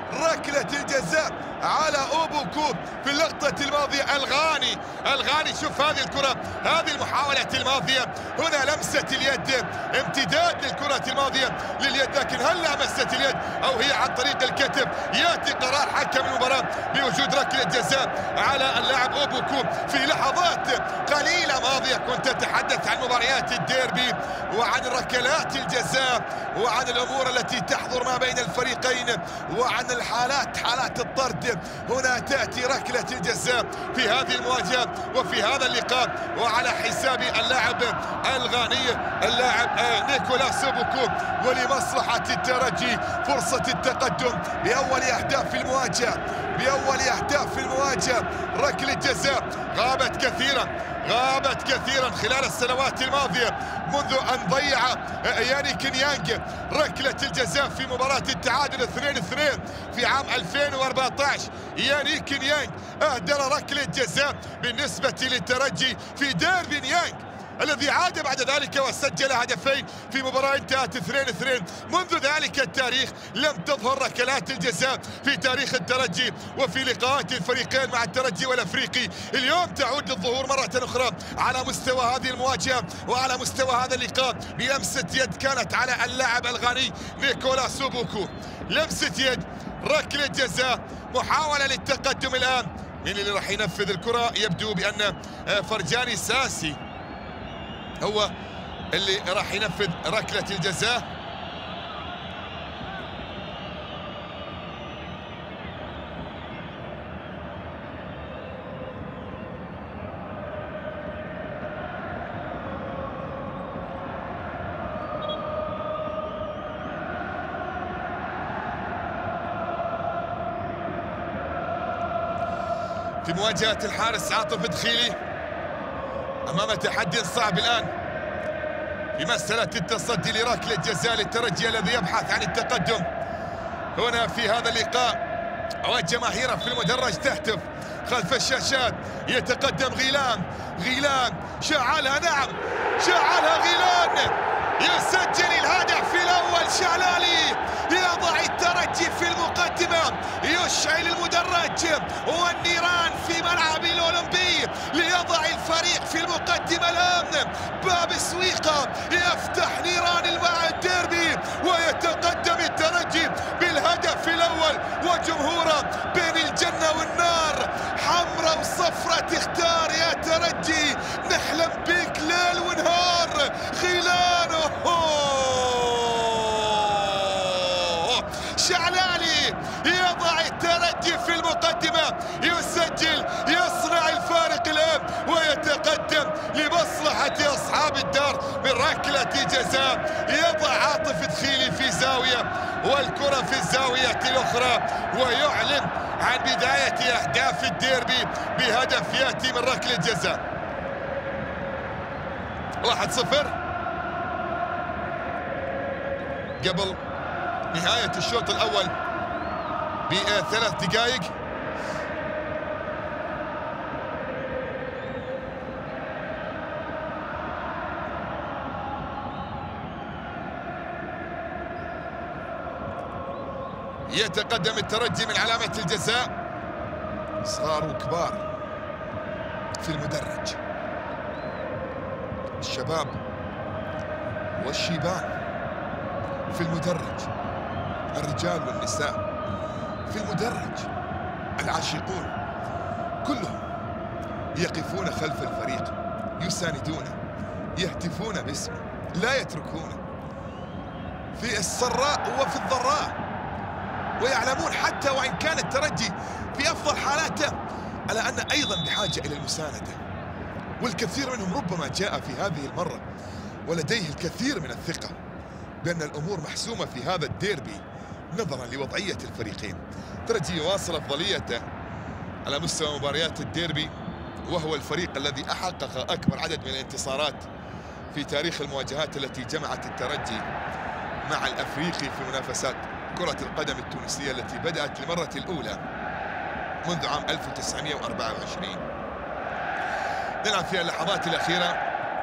على أوبوكو في اللقطة الماضية. الغاني شوف هذه الكرة، هذه المحاولة الماضية، هنا لمسة اليد، امتداد للكرة الماضية لليد، لكن هل لمست اليد أو هي عن طريق الكتف؟ يأتي قرار حكم المباراة بوجود ركلة جزاء على اللاعب أوبوكو. في لحظات قليلة ماضية كنت أتحدث عن مباريات الديربي وعن ركلات الجزاء وعن الأمور التي تحضر ما بين الفريقين وعن حالات الطرد. هنا تأتي ركلة الجزاء في هذه المواجهة وفي هذا اللقاء وعلى حساب اللاعب الغاني اللاعب نيكولاس أوبوكو، ولمصلحة الترجي فرصة التقدم بأول أهداف في المواجهة. ركلة جزاء غابت كثيرا خلال السنوات الماضية منذ أن ضيع يانيك نيانج ركلة الجزاء في مباراة التعادل 2-2 في عام 2014. يانيك نيانج أهدر ركلة جزاء بالنسبة للترجي في ديربي نيانج الذي عاد بعد ذلك وسجل هدفين في مباراة انتهت 2-2. منذ ذلك التاريخ لم تظهر ركلات الجزاء في تاريخ الترجي وفي لقاءات الفريقين مع الترجي والأفريقي. اليوم تعود للظهور مرة أخرى على مستوى هذه المواجهة وعلى مستوى هذا اللقاء بلمسة يد كانت على اللاعب الغاني نيكولاس أوبوكو. لمسة يد، ركلة جزاء، محاولة للتقدم الآن. من اللي راح ينفذ الكرة؟ يبدو بأن فرجاني ساسي هو اللي راح ينفذ ركلة الجزاء. في مواجهة الحارس عاطف دخيلي أمام تحدي صعب الآن في مسألة التصدي لركلة جزاء للترجي الذي يبحث عن التقدم. هنا في هذا اللقاء والجماهير في المدرج تهتف خلف الشاشات. يتقدم غيلان، غيلان شعلها، نعم شعلها غيلان، يسجل الهدف الأول. شعلالي يضع الترجي في المقدمة، يشعل المدرج والنيران في ملعب الأولمبي ليضع الفريق في المقدمة. الآن باب سويقة يفتح نيران الديربي، ويتقدم الترجي بالهدف الأول، وجمهوره بين الجنة والنار، حمراء وصفرة تختار. يا ترجي نحلم بك ليل ونهار. غيلان شعلالي يضع الترجي في المقدمة، يسجل، يصنع الفارق الآن، ويتقدم لمصلحة أصحاب الدار من ركلة جزاء. يضع عاطف دخيلي في زاوية والكرة في الزاوية الأخرى، ويعلن عن بداية أهداف الديربي بهدف يأتي من ركلة جزاء. 1-0 قبل نهاية الشوط الأول ب3 دقائق. يتقدم الترجي من علامة الجزاء، صغار وكبار في المدرج، الشباب والشيبان في المدرج، الرجال والنساء في المدرج، العاشقون كلهم يقفون خلف الفريق، يساندونه، يهتفون باسمه، لا يتركونه في السراء وفي الضراء، ويعلمون حتى وإن كان الترجي في أفضل حالاته على أن أيضا بحاجة إلى المساندة، والكثير منهم ربما جاء في هذه المرة ولديه الكثير من الثقة بأن الأمور محسومة في هذا الديربي نظرا لوضعية الفريقين. الترجي يواصل أفضليته على مستوى مباريات الديربي، وهو الفريق الذي حقق أكبر عدد من الانتصارات في تاريخ المواجهات التي جمعت الترجي مع الأفريقي في منافسات كرة القدم التونسية التي بدأت للمرة الأولى منذ عام 1924. نلعب في اللحظات الأخيرة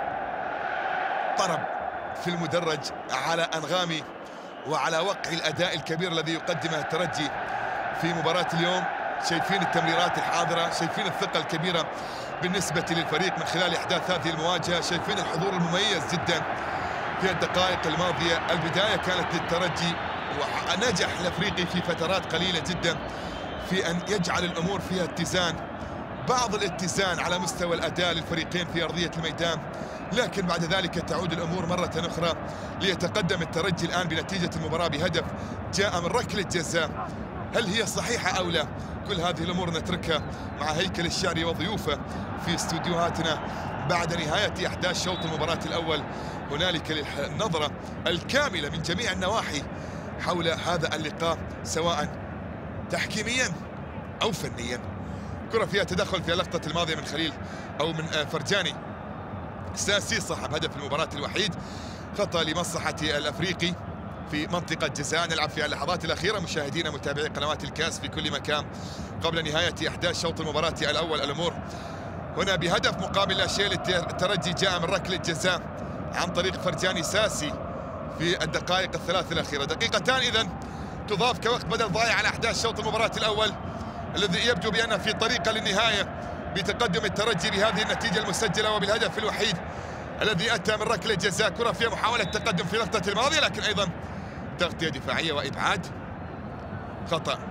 طرب في المدرج على أنغامي وعلى وقع الأداء الكبير الذي يقدمه الترجي في مباراة اليوم. شايفين التمريرات الحاضرة، شايفين الثقة الكبيرة بالنسبة للفريق من خلال إحداث هذه المواجهة، شايفين الحضور المميز جدا في الدقائق الماضية. البداية كانت للترجي، ونجح الأفريقي في فترات قليلة جدا في أن يجعل الأمور فيها اتزان، بعض الاتزان على مستوى الأداء للفريقين في أرضية الميدان، لكن بعد ذلك تعود الأمور مرة أخرى ليتقدم الترجي الآن بنتيجة المباراة بهدف جاء من ركلة جزاء. هل هي صحيحة أو لا؟ كل هذه الأمور نتركها مع هيكل الشعري وضيوفه في استوديوهاتنا بعد نهاية أحداث شوط المباراة الأول. هنالك النظرة الكاملة من جميع النواحي حول هذا اللقاء سواء تحكيميا أو فنيا. كرة فيها تدخل في اللقطة الماضية من خليل أو من فرجاني ساسي صاحب هدف المباراة الوحيد، خطأ لمصلحة الأفريقي في منطقة جزاء. نلعب في اللحظات الأخيرة مشاهدينا متابعي قنوات الكاس في كل مكان قبل نهاية أحداث شوط المباراة الأول. الأمور هنا بهدف مقابل لا شيء للترجي جاء من ركلة جزاء عن طريق فرجاني ساسي في الدقائق الثلاث الأخيرة. دقيقتان إذن تضاف كوقت بدل ضايع على أحداث شوط المباراة الأول الذي يبدو بأنه في طريقة للنهاية بتقدم الترجي بهذه النتيجة المسجلة وبالهدف الوحيد الذي أتى من ركلة جزاء. كرة فيها محاولة تقدم في لقطة الماضية لكن أيضا تغطية دفاعية وإبعاد، خطأ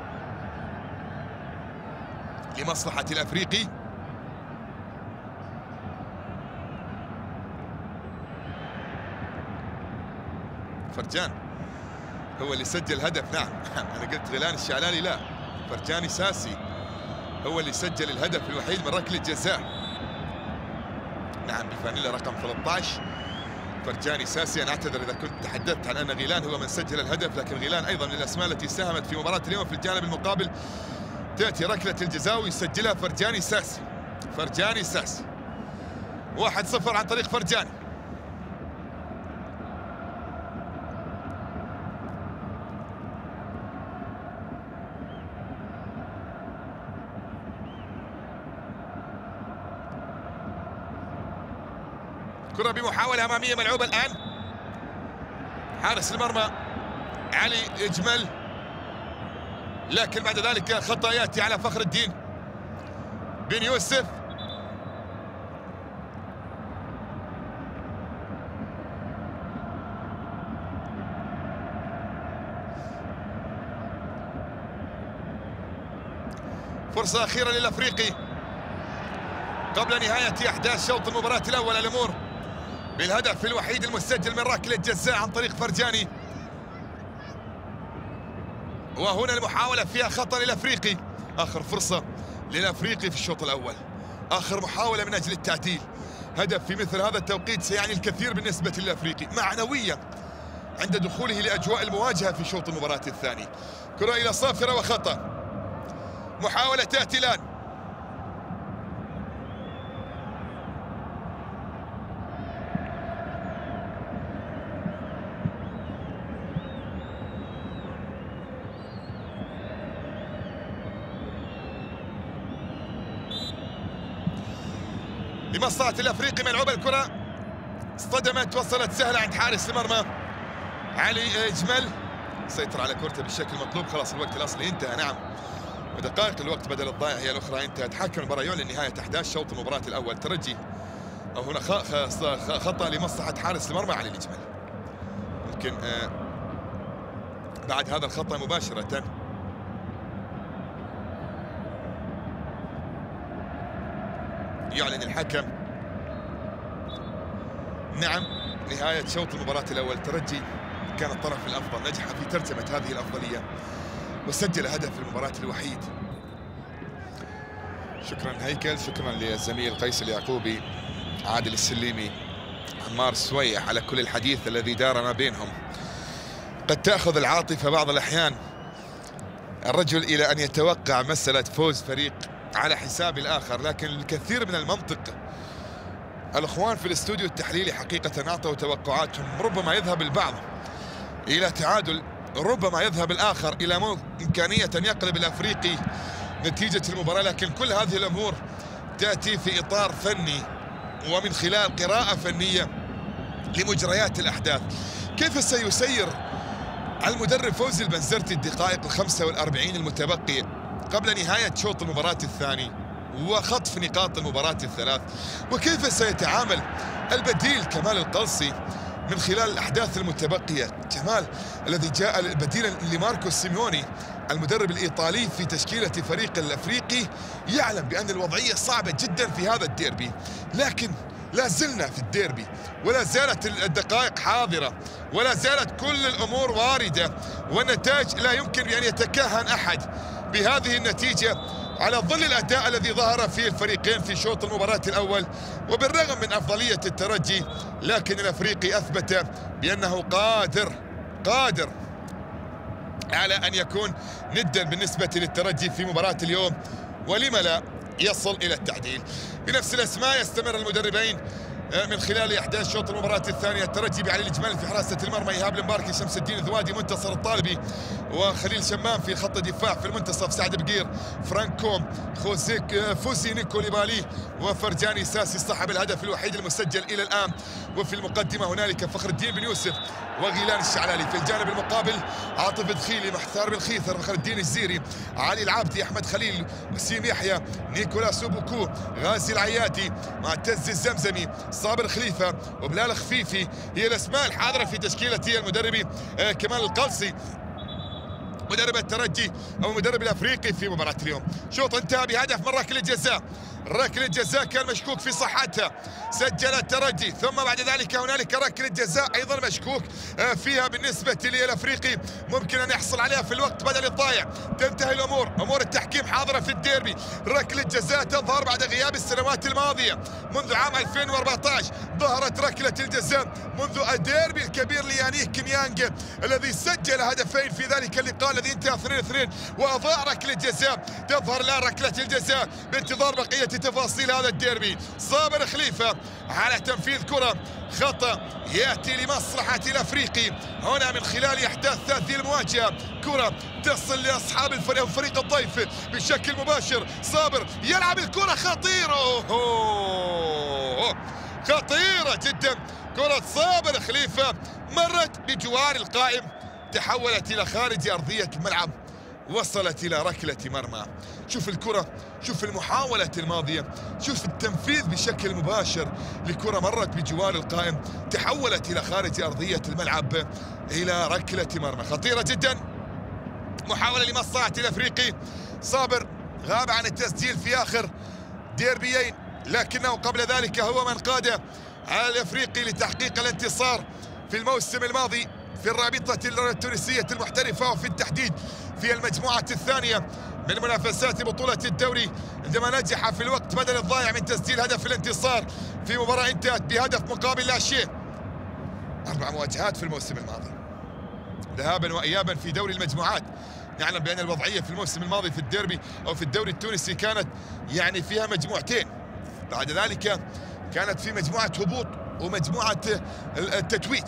لمصلحة الأفريقي. فرجان هو اللي سجل هدف، نعم أنا قلت غيلان الشعلالي، لا فرجاني ساسي هو اللي سجل الهدف الوحيد من ركلة جزاء. نعم بالفانيلا رقم 13 فرجاني ساسي. أنا أعتذر إذا كنت تحدثت عن أن غيلان هو من سجل الهدف، لكن غيلان أيضا من الأسماء التي ساهمت في مباراة اليوم. في الجانب المقابل تأتي ركلة الجزاء ويسجلها فرجاني ساسي. فرجاني ساسي 1-0 عن طريق فرجاني. كرة بمحاولة أمامية ملعوبة الآن. حارس المرمى علي إجمل، لكن بعد ذلك خطأ يأتي على فخر الدين بن يوسف. فرصة أخيرة للأفريقي قبل نهاية أحداث شوط المباراة الأول. الأمور بالهدف الوحيد المسجل من ركلة جزاء عن طريق فرجاني، وهنا المحاولة فيها خطأ للأفريقي. آخر فرصة للأفريقي في الشوط الأول، آخر محاولة من أجل التعديل. هدف في مثل هذا التوقيت سيعني الكثير بالنسبة للأفريقي معنويا عند دخوله لأجواء المواجهة في شوط المباراة الثاني. كرة إلى صافرة وخطأ. محاولة تأتي الآن. لمصلحة الأفريقي ملعوبة الكرة، اصطدمت، وصلت سهلة عند حارس المرمى علي إجمل، سيطر على كرته بالشكل المطلوب. خلاص الوقت الأصلي انتهى، نعم، ودقائق الوقت بدل الضائع هي الأخرى انتهت. حكم المباراة يعلن نهاية أحداث شوط المباراة الأول. ترجي أو هنا خطأ لمصلحة حارس المرمى علي الإجمل. ممكن بعد هذا الخطأ مباشرة يعلن الحكم نعم نهاية شوط المباراة الأول. ترجي كان الطرف الأفضل، نجح في ترجمة هذه الأفضلية وسجل هدف المباراة الوحيد. شكرا هيكل، شكرا للزميل قيس اليعقوبي، عادل السليمي، عمار سويح على كل الحديث الذي دار ما بينهم. قد تأخذ العاطفة بعض الأحيان الرجل إلى أن يتوقع مسألة فوز فريق على حساب الآخر، لكن الكثير من المنطق. الأخوان في الاستوديو التحليلي حقيقة أعطوا توقعاتهم، ربما يذهب البعض إلى تعادل، ربما يذهب الآخر إلى إمكانية أن يقلب الأفريقي نتيجة المباراة، لكن كل هذه الأمور تأتي في إطار فني ومن خلال قراءة فنية لمجريات الأحداث. كيف سيسير المدرب فوزي البنزرتي الدقائق 45 المتبقية قبل نهاية شوط المباراة الثاني وخطف نقاط المباراة الثلاث، وكيف سيتعامل البديل كمال القلصي من خلال الأحداث المتبقية. كمال الذي جاء بديلا لماركو سيميوني المدرب الإيطالي في تشكيلة فريق الأفريقي، يعلم بأن الوضعية صعبة جدا في هذا الديربي، لكن لا زلنا في الديربي ولا زالت الدقائق حاضرة ولا زالت كل الأمور واردة، والنتائج لا يمكن أن يتكهن أحد بهذه النتيجة على ظل الأداء الذي ظهر فيه الفريقين في شوط المباراة الأول. وبالرغم من أفضلية الترجي، لكن الأفريقي أثبت بأنه قادر على أن يكون ندا بالنسبة للترجي في مباراة اليوم، ولم لا يصل إلى التعديل. بنفس الأسماء يستمر المدربين من خلال أحداث شوط المباراة الثانية. الترجي بعلي الإجمل في حراسة المرمى، إيهاب المباركي، شمس الدين الذوادي، منتصر الطالبي وخليل شمام في خط الدفاع. في المنتصف سعد بقير، فرانكوم، فوزي نيكوليبالي وفرجاني ساسي صاحب الهدف الوحيد المسجل إلى الآن. وفي المقدمة هنالك فخر الدين بن يوسف وغيلان الشعلالي. في الجانب المقابل عاطف دخيلي، محثار بن خيثر، فخر الدين الجزيري، علي العابدي، أحمد خليل، وسيم يحيى، نيكولاس بوكو، غازي العياتي، معتز الزمزمي، صابر خليفة وبلال خفيفي. هي الأسماء الحاضرة في تشكيلة المدرب كمال القلصي مدرب الترجي أو مدرب الأفريقي في مباراة اليوم. شوط انتهى بهدف من ركلة جزاء. ركلة جزاء كان مشكوك في صحتها، سجل الترجي، ثم بعد ذلك هنالك ركلة جزاء أيضا مشكوك فيها بالنسبة للأفريقي، ممكن أن يحصل عليها في الوقت بدل الضايع. تنتهي الأمور، أمور التحكيم حاضرة في الديربي. ركلة جزاء تظهر بعد غياب السنوات الماضية، منذ عام 2014 ظهرت ركلة الجزاء، منذ الديربي الكبير ليانيك كينيانج الذي سجل هدفين في ذلك اللقاء الذي انتهى 2-2 وأضاع ركلة جزاء. تظهر الآن ركلة الجزاء بانتظار بقية تفاصيل هذا الديربي. صابر خليفة على تنفيذ كرة خطأ يأتي لمصلحة الأفريقي هنا من خلال إحداث هذه المواجهة. كرة تصل لأصحاب الفريق الضيف بشكل مباشر. صابر يلعب الكرة خطيرة، خطيرة جدا. كرة صابر خليفة مرت بجوار القائم، تحولت إلى خارج أرضية الملعب، وصلت إلى ركلة مرمى. شوف الكرة، شوف المحاولة الماضية، شوف التنفيذ بشكل مباشر لكرة مرت بجوار القائم، تحولت إلى خارج أرضية الملعب إلى ركلة مرمى خطيرة جدا. محاولة لمصلحة الأفريقي. صابر غاب عن التسجيل في آخر ديربيين، لكنه قبل ذلك هو من قاد الأفريقي لتحقيق الانتصار في الموسم الماضي في الرابطة التونسية المحترفة، وفي التحديد في المجموعة الثانية من منافسات بطولة الدوري، عندما نجح في الوقت بدل الضائع من تسجيل هدف الانتصار في مباراة انتهت بهدف مقابل لا شيء. 4 مواجهات في الموسم الماضي ذهابا وإيابا في دوري المجموعات. نعلم بأن الوضعية في الموسم الماضي في الديربي أو في الدوري التونسي كانت يعني فيها مجموعتين، بعد ذلك كانت في مجموعة هبوط ومجموعة التتويج.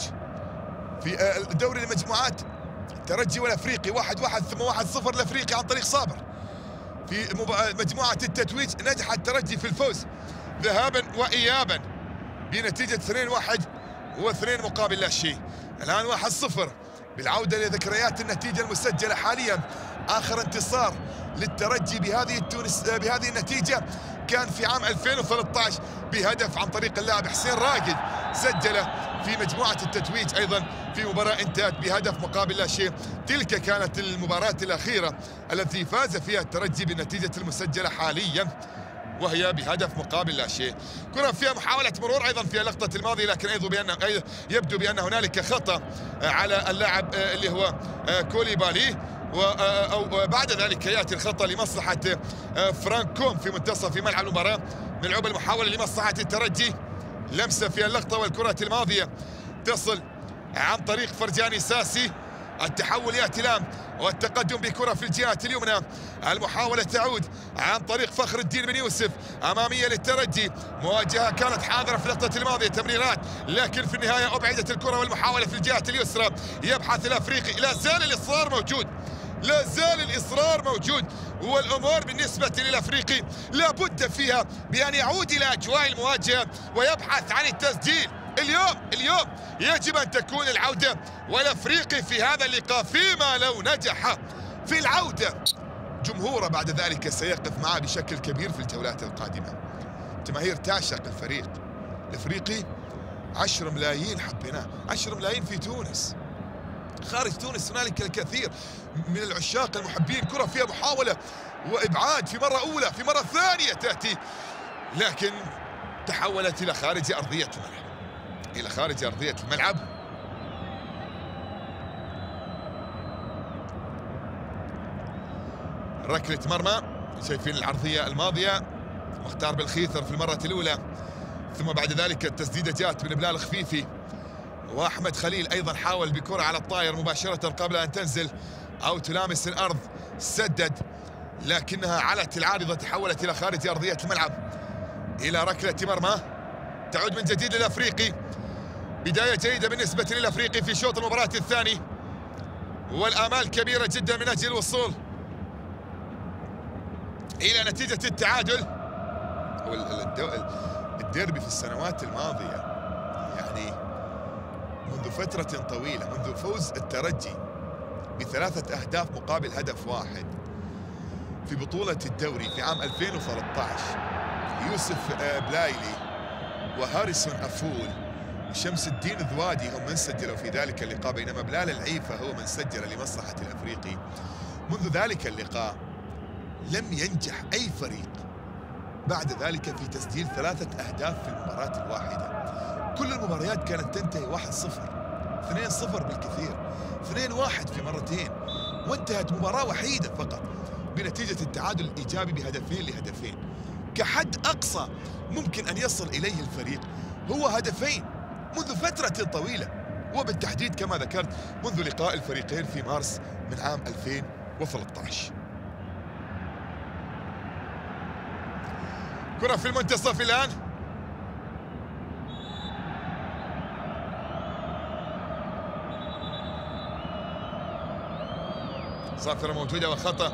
في دوري المجموعات الترجي والأفريقي 1-1 ثم 1-0 الأفريقي عن طريق صابر. في مجموعة التتويج نجح الترجي في الفوز ذهابا وإيابا بنتيجة 2-1 و2 مقابل لا شيء. الآن 1-0 بالعودة لذكريات النتيجة المسجلة حاليا. آخر انتصار للترجي بهذه النتيجة كان في عام 2013 بهدف عن طريق اللاعب حسين راقد، سجل في مجموعة التتويج أيضا في مباراة انتهت بهدف مقابل لا شيء. تلك كانت المباراة الأخيرة التي فاز فيها الترجي بالنتيجة المسجلة حاليا، وهي بهدف مقابل لا شيء. كرة فيها محاولة مرور أيضا في اللقطة الماضية، لكن يبدو بأن هنالك خطأ على اللاعب اللي هو كوليبالي، وبعد ذلك يأتي الخطأ لمصلحة فرانكوم في منتصف ملعب المباراة. ملعوب المحاولة لمصلحة الترجي، لمسة في اللقطة والكرة الماضية تصل عن طريق فرجاني ساسي. التحول يأتي الآن والتقدم بكرة في الجهة اليمنى. المحاولة تعود عن طريق فخر الدين بن يوسف أمامية للترجي. مواجهة كانت حاضرة في اللقطة الماضية، تمريرات، لكن في النهاية أبعدت الكرة والمحاولة في الجهة اليسرى. يبحث الأفريقي، لا زال الإصرار موجود، لا زال الإصرار موجود، والأمور بالنسبة للأفريقي لابد فيها بأن يعود إلى أجواء المواجهة ويبحث عن التسجيل. اليوم يجب أن تكون العودة، والأفريقي في هذا اللقاء فيما لو نجح في العودة جمهوره بعد ذلك سيقف معه بشكل كبير في الجولات القادمة. جماهير تعشق الفريق الأفريقي. 10 ملايين حبيناه، 10 ملايين في تونس. خارج تونس هنالك الكثير من العشاق المحبين. كرة فيها محاولة وإبعاد في مرة أولى، في مرة ثانية تأتي، لكن تحولت إلى خارج أرضية الملعب، إلى خارج أرضية الملعب. ركلة مرمى، شايفين العرضية الماضية مختار بالخيثر في المرة الأولى، ثم بعد ذلك التسديدة جاءت من بلال خفيفي، وأحمد خليل أيضا حاول بكرة على الطاير مباشرة قبل أن تنزل أو تلامس الأرض، سدد لكنها علت العارضة، تحولت إلى خارج أرضية الملعب إلى ركلة مرمى. تعود من جديد للأفريقي. بداية جيدة بالنسبة للأفريقي في شوط المباراة الثاني، والآمال كبيرة جدا من أجل الوصول إلى نتيجة التعادل. الديربي في السنوات الماضية يعني منذ فترة طويلة، منذ فوز الترجي ب3 أهداف مقابل هدف واحد في بطولة الدوري في عام 2013، يوسف بلايلي وهاريسون أفول وشمس الدين ذوادي هم من سجلوا في ذلك اللقاء، بينما بلال العيفة هو من سجل لمصلحة الأفريقي. منذ ذلك اللقاء لم ينجح أي فريق بعد ذلك في تسجيل 3 أهداف في المباراة الواحدة. كل المباريات كانت تنتهي 1-0، 2-0 بالكثير، 2-1 في مرتين، وانتهت مباراة وحيدة فقط بنتيجة التعادل الإيجابي بهدفين لهدفين. كحد أقصى ممكن أن يصل إليه الفريق هو هدفين منذ فترة طويلة، وبالتحديد كما ذكرت منذ لقاء الفريقين في مارس من عام 2013. كرة في المنتصف الآن، صافرة موجودة وخطأ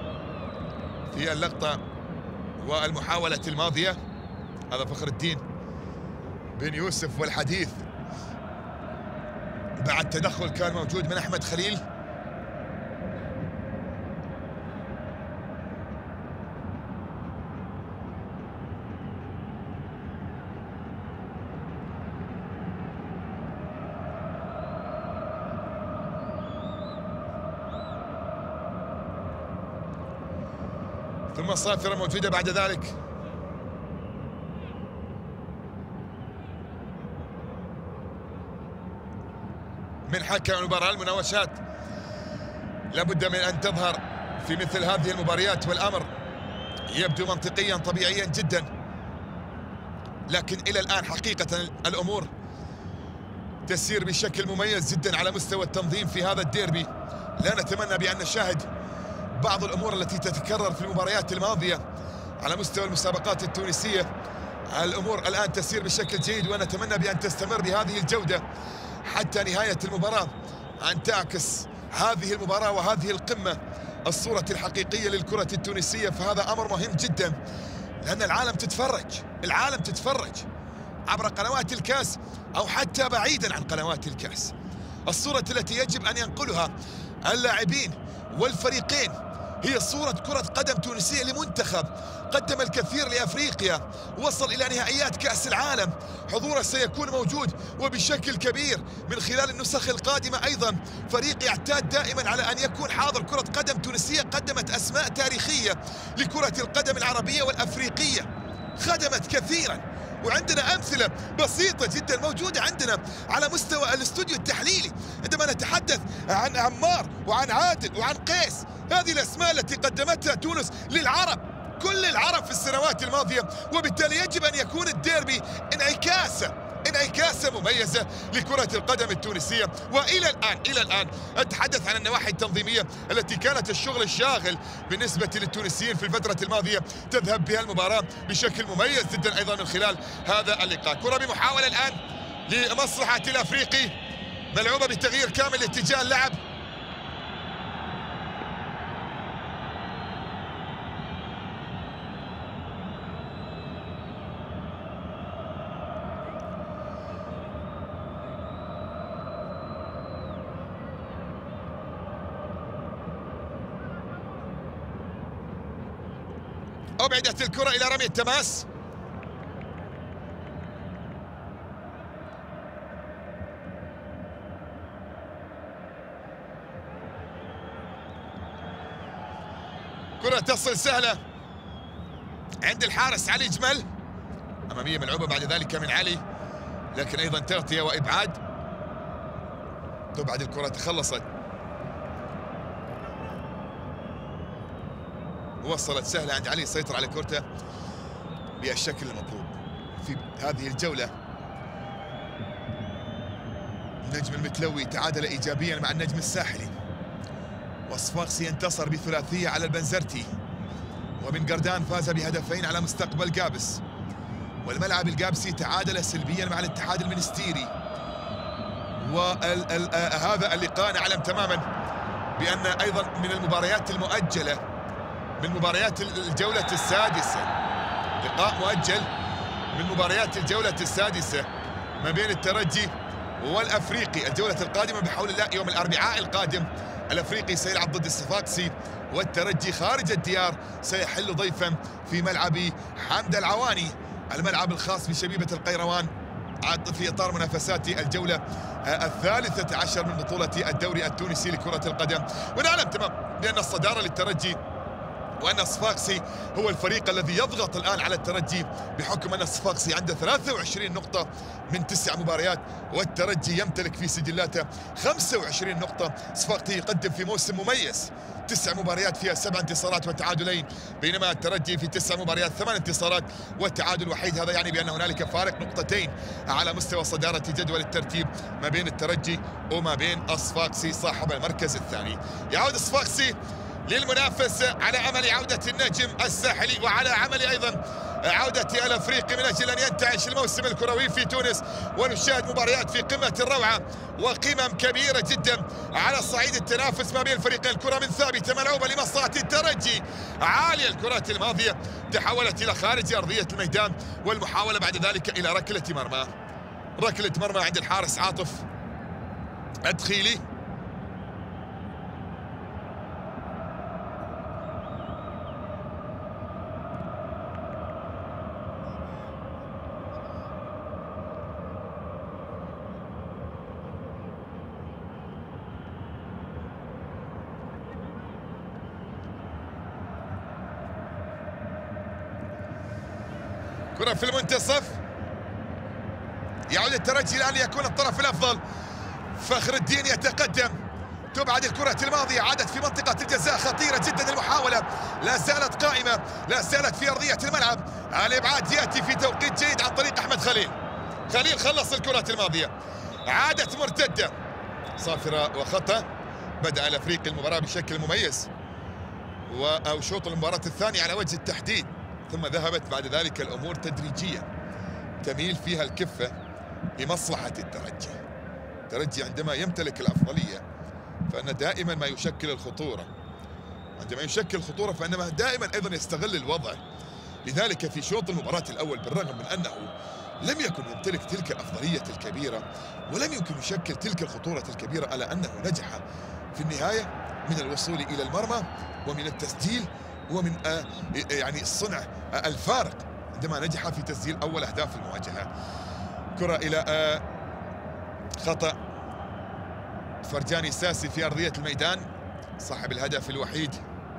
في اللقطة والمحاولة الماضية. هذا فخر الدين بن يوسف، والحديث بعد تدخل كان موجود من أحمد خليل. ثم صافرة موجودة بعد ذلك. من حكم المباراة. المناوشات لابد من أن تظهر في مثل هذه المباريات، والأمر يبدو منطقيا طبيعيا جدا، لكن إلى الآن حقيقة الأمور تسير بشكل مميز جدا على مستوى التنظيم في هذا الديربي. لا نتمنى بأن نشاهد بعض الأمور التي تتكرر في المباريات الماضية على مستوى المسابقات التونسية. الأمور الآن تسير بشكل جيد، ونتمنى بأن تستمر بهذه الجودة حتى نهاية المباراة، أن تعكس هذه المباراة وهذه القمة الصورة الحقيقية للكرة التونسية. فهذا أمر مهم جدا، لأن العالم تتفرج عبر قنوات الكاس أو حتى بعيدا عن قنوات الكاس. الصورة التي يجب أن ينقلها اللاعبين والفريقين هي صورة كرة قدم تونسية لمنتخب قدم الكثير لأفريقيا، وصل إلى نهائيات كأس العالم. حضوره سيكون موجود وبشكل كبير من خلال النسخ القادمة. أيضا فريق يعتاد دائما على أن يكون حاضر. كرة قدم تونسية قدمت أسماء تاريخية لكرة القدم العربية والأفريقية، خدمت كثيرا، وعندنا أمثلة بسيطة جدا موجودة عندنا على مستوى الاستوديو التحليلي. عندما نتحدث عن عمار وعن عادل وعن قيس، هذه الأسماء التي قدمتها تونس للعرب، كل العرب في السنوات الماضية، وبالتالي يجب أن يكون الديربي انعكاسة مميزة لكرة القدم التونسية. وإلى الآن أتحدث عن النواحي التنظيمية التي كانت الشغل الشاغل بالنسبة للتونسيين في الفترة الماضية، تذهب بها المباراة بشكل مميز جدا أيضا من خلال هذا اللقاء. كرة بمحاولة الآن لمصلحة الأفريقي، ملعوبة بتغيير كامل لاتجاه اللعب. أبعدت الكرة إلى رمي التماس. كرة تصل سهلة عند الحارس علي جمل، أمامية ملعوبة بعد ذلك من علي، لكن أيضا تغطية وإبعاد. تبعد الكرة، تخلصت، وصلت سهلة عند علي، يسيطر على كرته بالشكل المطلوب في هذه الجولة. النجم المتلوي تعادل إيجابيا مع النجم الساحلي، وصفاقسي انتصر بثلاثية على البنزرتي، وبن قردان فاز بهدفين على مستقبل قابس، والملعب القابسي تعادل سلبيا مع الاتحاد المنستيري. وهذا اللقاء نعلم تماما بأن أيضا من المباريات المؤجلة من مباريات الجولة السادسة، لقاء مؤجل من مباريات الجولة السادسة ما بين الترجي والأفريقي. الجولة القادمة بحول الله يوم الأربعاء القادم، الأفريقي سيلعب ضد الصفاقسي، والترجي خارج الديار سيحل ضيفا في ملعب حمد العواني، الملعب الخاص بشبيبة القيروان، في إطار منافسات الجولة 13 من بطولة الدوري التونسي لكرة القدم. ونعلم تمام بأن الصدارة للترجي، وأن الصفاقسي هو الفريق الذي يضغط الآن على الترجي، بحكم أن الصفاقسي عنده 23 نقطة من 9 مباريات، والترجي يمتلك في سجلاته 25 نقطة. صفاقسي يقدم في موسم مميز، 9 مباريات فيها 7 انتصارات وتعادلين، بينما الترجي في 9 مباريات 8 انتصارات وتعادل وحيد. هذا يعني بأن هنالك فارق نقطتين على مستوى صدارة جدول الترتيب ما بين الترجي وما بين الصفاقسي صاحب المركز الثاني. يعود الصفاقسي للمنافسة على أمل عودة النجم الساحلي، وعلى عمل أيضا عودة الأفريقي من أجل أن ينتعش الموسم الكروي في تونس، ونشاهد مباريات في قمة الروعة وقمم كبيرة جدا على صعيد التنافس ما بين الفريقين. الكرة من ثابتة ملعوبة لمصلحة الترجي، عالية الكرات الماضية تحولت إلى خارج أرضية الميدان، والمحاولة بعد ذلك إلى ركلة مرمى. ركلة مرمى عند الحارس عاطف الدخيلي. كرة في المنتصف، يعود الترجي الآن ليكون الطرف الأفضل. فخر الدين يتقدم، تبعد الكرة الماضية، عادت في منطقة الجزاء، خطيرة جدا المحاولة، لا زالت قائمة، لا زالت في أرضية الملعب. الإبعاد يأتي في توقيت جيد عن طريق أحمد خليل. خليل خلص الكرة الماضية، عادت مرتدة صافرة وخطأ. بدأ الأفريقي المباراة بشكل مميز، أو شوط المباراة الثاني على وجه التحديد، ثم ذهبت بعد ذلك الأمور تدريجيا تميل فيها الكفة لمصلحة الترجي. الترجي عندما يمتلك الأفضلية فإن دائما ما يشكل الخطورة، عندما يشكل الخطورة فإنما دائما أيضا يستغل الوضع. لذلك في شوط المباراة الأول بالرغم من أنه لم يكن يمتلك تلك الأفضلية الكبيرة ولم يمكن يشكل تلك الخطورة الكبيرة، ألا أنه نجح في النهاية من الوصول إلى المرمى ومن التسجيل ومن يعني صنع الفارق عندما نجح في تسجيل أول أهداف المواجهة. كرة إلى خطأ فرجاني ساسي في أرضية الميدان، صاحب الهدف الوحيد.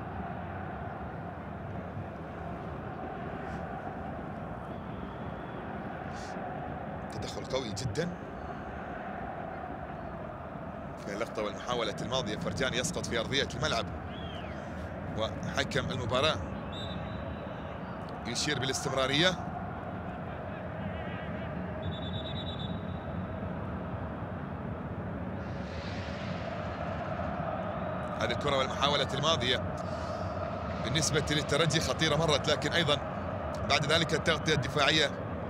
تدخل قوي جدا في اللقطة والمحاولة الماضية. فرجاني يسقط في أرضية الملعب وحكم المباراة يشير بالاستمرارية. هذه الكرة والمحاولة الماضية بالنسبة للترجي خطيرة مرت، لكن أيضا بعد ذلك التغطية الدفاعية.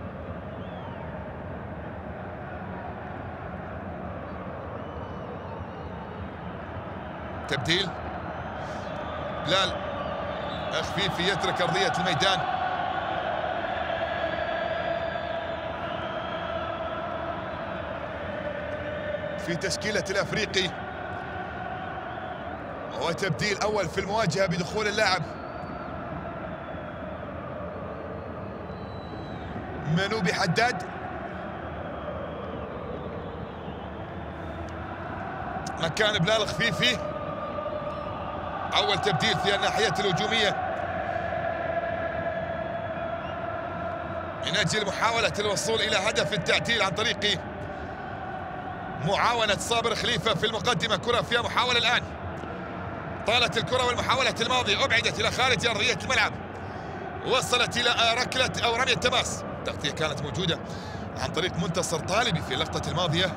تبديل بلال خفيفي يترك أرضية الميدان. في تشكيلة الأفريقي، وهو تبديل أول في المواجهة بدخول اللاعب منوبي حداد. مكان بلال خفيفي، أول تبديل في الناحية الهجومية من أجل محاولة الوصول إلى هدف التعديل عن طريق معاونة صابر خليفة في المقدمة. كرة فيها محاولة الآن، طالت الكرة والمحاولة الماضية أبعدت إلى خارج أرضية الملعب، وصلت إلى ركلة أو رمية تماس. التغطية كانت موجودة عن طريق منتصر طالبي في اللقطة الماضية.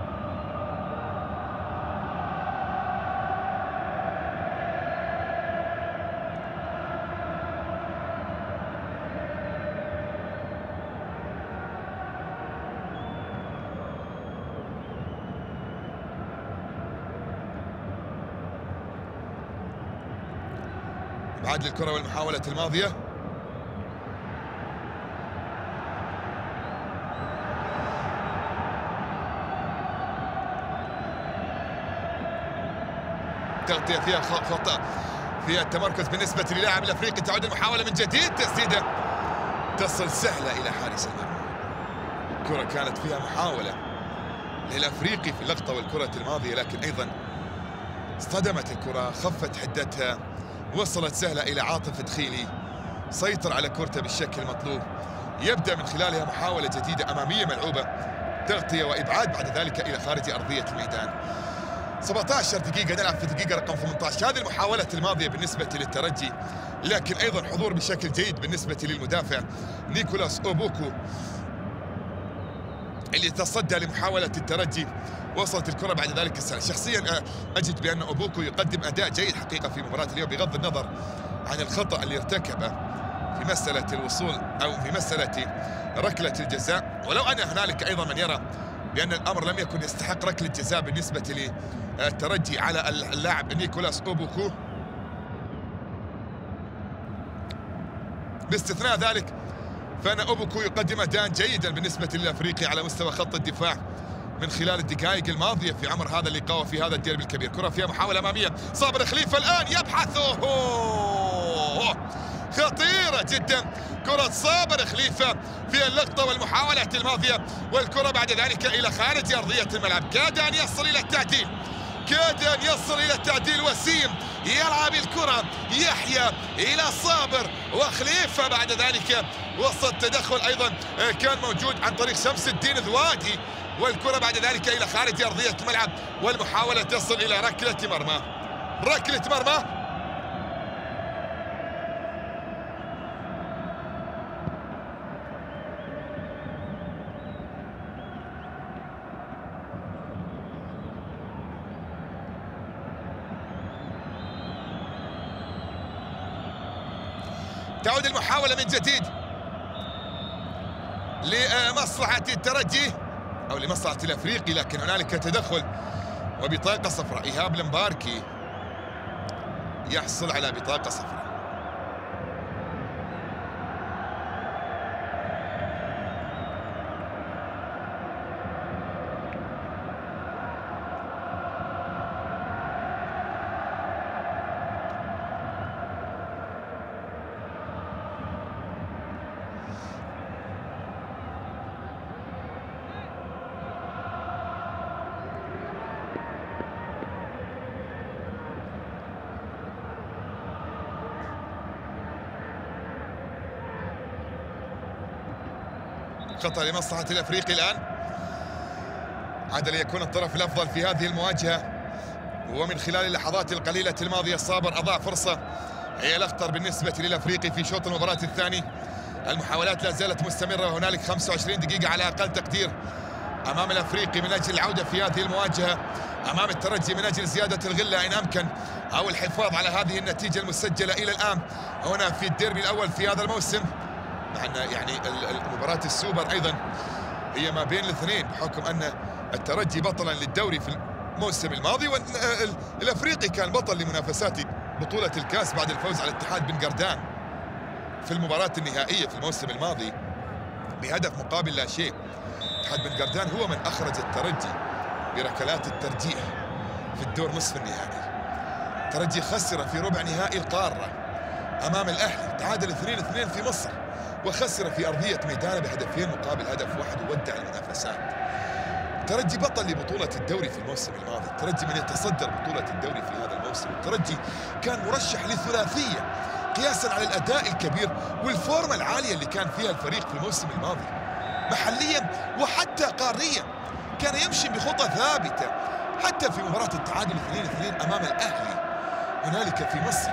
بعد الكرة والمحاولة الماضية تغطية فيها خطأ في التمركز بالنسبة للاعب الأفريقي. تعود المحاولة من جديد، تسديدة تصل سهلة إلى حارس المرمى. الكرة كانت فيها محاولة للأفريقي في اللقطة والكرة الماضية، لكن أيضا اصطدمت الكرة، خفت حدتها، وصلت سهلة إلى عاطف الدخيلي، سيطر على كرته بالشكل المطلوب. يبدأ من خلالها محاولة جديدة أمامية ملعوبة، تغطية وإبعاد بعد ذلك إلى خارج أرضية الميدان. 17 دقيقة نلعب في دقيقة رقم 18. هذه المحاولة الماضية بالنسبة للترجي، لكن أيضا حضور بشكل جيد بالنسبة للمدافع نيكولاس أوبوكو اللي تصدى لمحاولة الترجي. وصلت الكرة بعد ذلك السنة. شخصيا أجد بأن أوبوكو يقدم أداء جيد حقيقة في مباراة اليوم، بغض النظر عن الخطأ اللي ارتكبه في مسألة الوصول أو في مسألة ركلة الجزاء، ولو أن هنالك أيضا من يرى بأن الأمر لم يكن يستحق ركلة جزاء بالنسبة للترجي على اللاعب نيكولاس أوبوكو، باستثناء ذلك فان اوبوكو يقدم اداء جيدا بالنسبه للافريقي على مستوى خط الدفاع من خلال الدقائق الماضيه في عمر هذا اللقاء وفي هذا الديربي الكبير. كره فيها محاوله اماميه، صابر خليفه الان يبحث، خطيره جدا كره صابر خليفه في اللقطه والمحاولات الماضيه، والكره بعد ذلك الى خارج ارضيه الملعب. كاد ان يصل الى التعديل، كاد ان يصل الى التعديل. وسيم يلعب الكره، يحيى الى صابر وخليفه، بعد ذلك وسط تدخل ايضا كان موجود عن طريق شمس الدين ذوادي، والكره بعد ذلك الى خارج ارضيه الملعب، والمحاوله تصل الى ركله مرمى. ركله مرمى تعود المحاولة من جديد لمصلحة الترجي أو لمصلحة الأفريقي، لكن هنالك تدخل وبطاقة صفراء. إيهاب المباركي يحصل على بطاقة صفراء. خطأ لمصلحة الأفريقي الآن، عاد ليكون الطرف الأفضل في هذه المواجهة، ومن خلال اللحظات القليلة الماضية صابر أضاع فرصة هي الأخطر بالنسبة للأفريقي في شوط المباراة الثاني. المحاولات لا زالت مستمرة، وهنالك 25 دقيقة على أقل تقدير أمام الأفريقي من أجل العودة في هذه المواجهة أمام الترجي، من أجل زيادة الغلة إن أمكن أو الحفاظ على هذه النتيجة المسجلة إلى الآن هنا في الديربي الأول في هذا الموسم. مع أن يعني المباراة السوبر أيضا هي ما بين الاثنين، بحكم أن الترجي بطلا للدوري في الموسم الماضي، والأفريقي كان بطل لمنافسات بطولة الكاس بعد الفوز على اتحاد بن قردان في المباراة النهائية في الموسم الماضي بهدف مقابل لا شيء. اتحاد بن قردان هو من أخرج الترجي بركلات الترجيح في الدور نصف النهائي. الترجي خسر في ربع نهائي القارة أمام الأهلي، تعادل 2-2 في مصر، وخسر في أرضية ميدانه بهدفين مقابل هدف واحد وودع المنافسات. الترجي بطل لبطولة الدوري في الموسم الماضي، الترجي من يتصدر بطولة الدوري في هذا الموسم، الترجي كان مرشح للثلاثية قياسا على الأداء الكبير والفورمة العالية اللي كان فيها الفريق في الموسم الماضي، محليا وحتى قاريا كان يمشي بخطى ثابتة، حتى في مباراة التعادل 2-2 أمام الأهلي هنالك في مصر.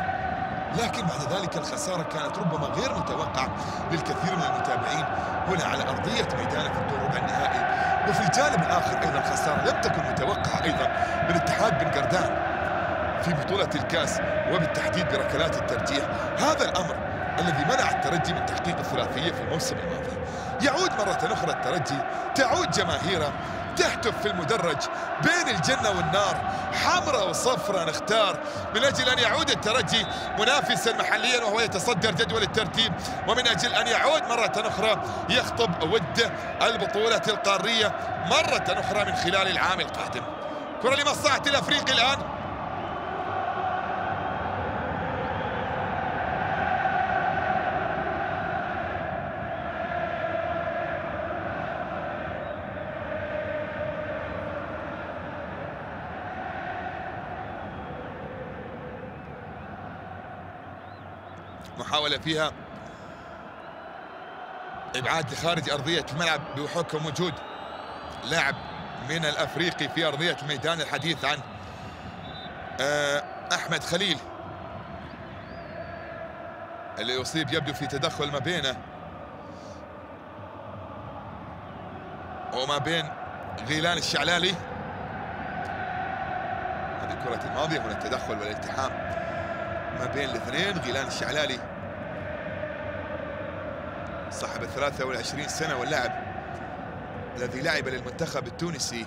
لكن بعد ذلك الخسارة كانت ربما غير متوقعة للكثير من المتابعين هنا على أرضية ميدانه في الدور ربع النهائي. وفي الجانب الآخر أيضا الخسارة لم تكن متوقعة أيضا من اتحاد بن قردان في بطولة الكاس، وبالتحديد بركلات الترجيح. هذا الأمر الذي منع الترجي من تحقيق الثلاثية في الموسم الماضي. يعود مرة أخرى الترجي، تعود جماهيره تهتف في المدرج بين الجنة والنار، حمراء وصفراء نختار، من أجل أن يعود الترجي منافسا محليا وهو يتصدر جدول الترتيب، ومن أجل أن يعود مرة أخرى يخطب ود البطولة القارية مرة أخرى من خلال العام القادم. كرة لمصلحة الأفريقي الآن، محاولة فيها إبعاد لخارج أرضية الملعب بحكم وجود لاعب من الأفريقي في أرضية الميدان. الحديث عن أحمد خليل اللي يصيب يبدو في تدخل ما بينه وما بين غيلان الشعلالي. هذه الكرة الماضية هنا التدخل والالتحام ما بين الاثنين. غيلان الشعلالي صاحب 23 سنة واللاعب الذي لعب للمنتخب التونسي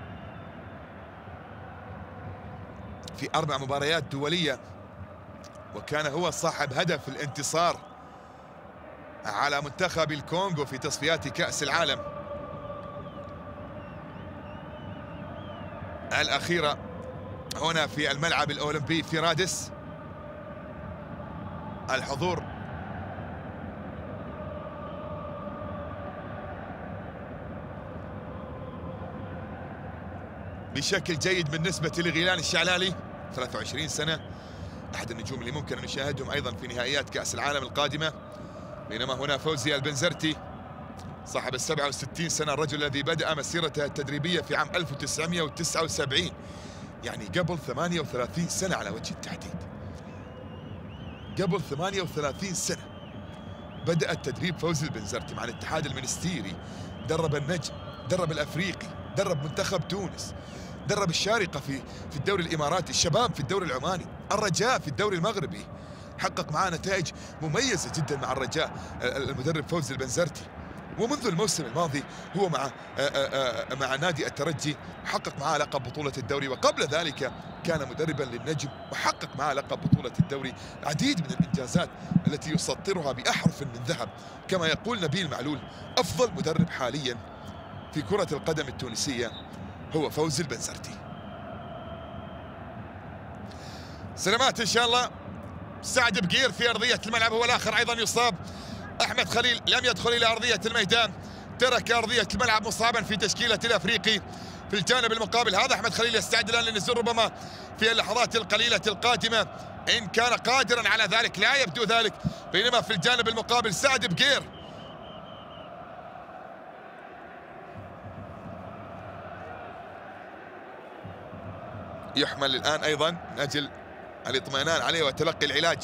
في 4 مباريات دولية وكان هو صاحب هدف الانتصار على منتخب الكونغو في تصفيات كأس العالم الأخيرة هنا في الملعب الأولمبي في رادس. الحضور بشكل جيد بالنسبة لغيلان الشعلالي، 23 سنة، أحد النجوم اللي ممكن أن نشاهدهم أيضا في نهائيات كأس العالم القادمة. بينما هنا فوزي البنزرتي صاحب 67 سنة، الرجل الذي بدأ مسيرته التدريبية في عام 1979، يعني قبل 38 سنة على وجه التحديد. قبل 38 سنة بدأ التدريب فوزي البنزرتي مع الاتحاد المنستيري، درب النجم، درب الأفريقي، درب منتخب تونس، درب الشارقة في الدوري الإماراتي، الشباب في الدوري العماني، الرجاء في الدوري المغربي. حقق معاه نتائج مميزة جدا مع الرجاء المدرب فوزي البنزرتي. ومنذ الموسم الماضي هو مع نادي الترجي، حقق معاه لقب بطولة الدوري، وقبل ذلك كان مدربا للنجم وحقق معاه لقب بطولة الدوري. العديد من الإنجازات التي يسطرها بأحرف من ذهب. كما يقول نبيل معلول، أفضل مدرب حاليا في كرة القدم التونسية هو فوزي البنزرتي. سلامات إن شاء الله. سعد بقير في أرضية الملعب هو الآخر أيضا يصاب. أحمد خليل لم يدخل إلى أرضية الميدان، ترك أرضية الملعب مصابا في تشكيلة الأفريقي. في الجانب المقابل هذا أحمد خليل يستعد الآن للنزول ربما في اللحظات القليلة القادمة إن كان قادرا على ذلك، لا يبدو ذلك. بينما في الجانب المقابل سعد بقير يحمل الآن أيضا من أجل الاطمئنان عليه وتلقي العلاج.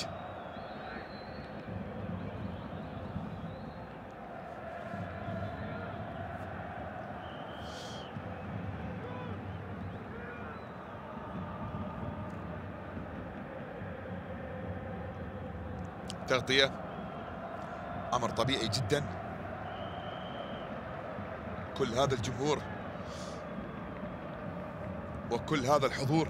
تغطية أمر طبيعي جدا. كل هذا الجمهور وكل هذا الحضور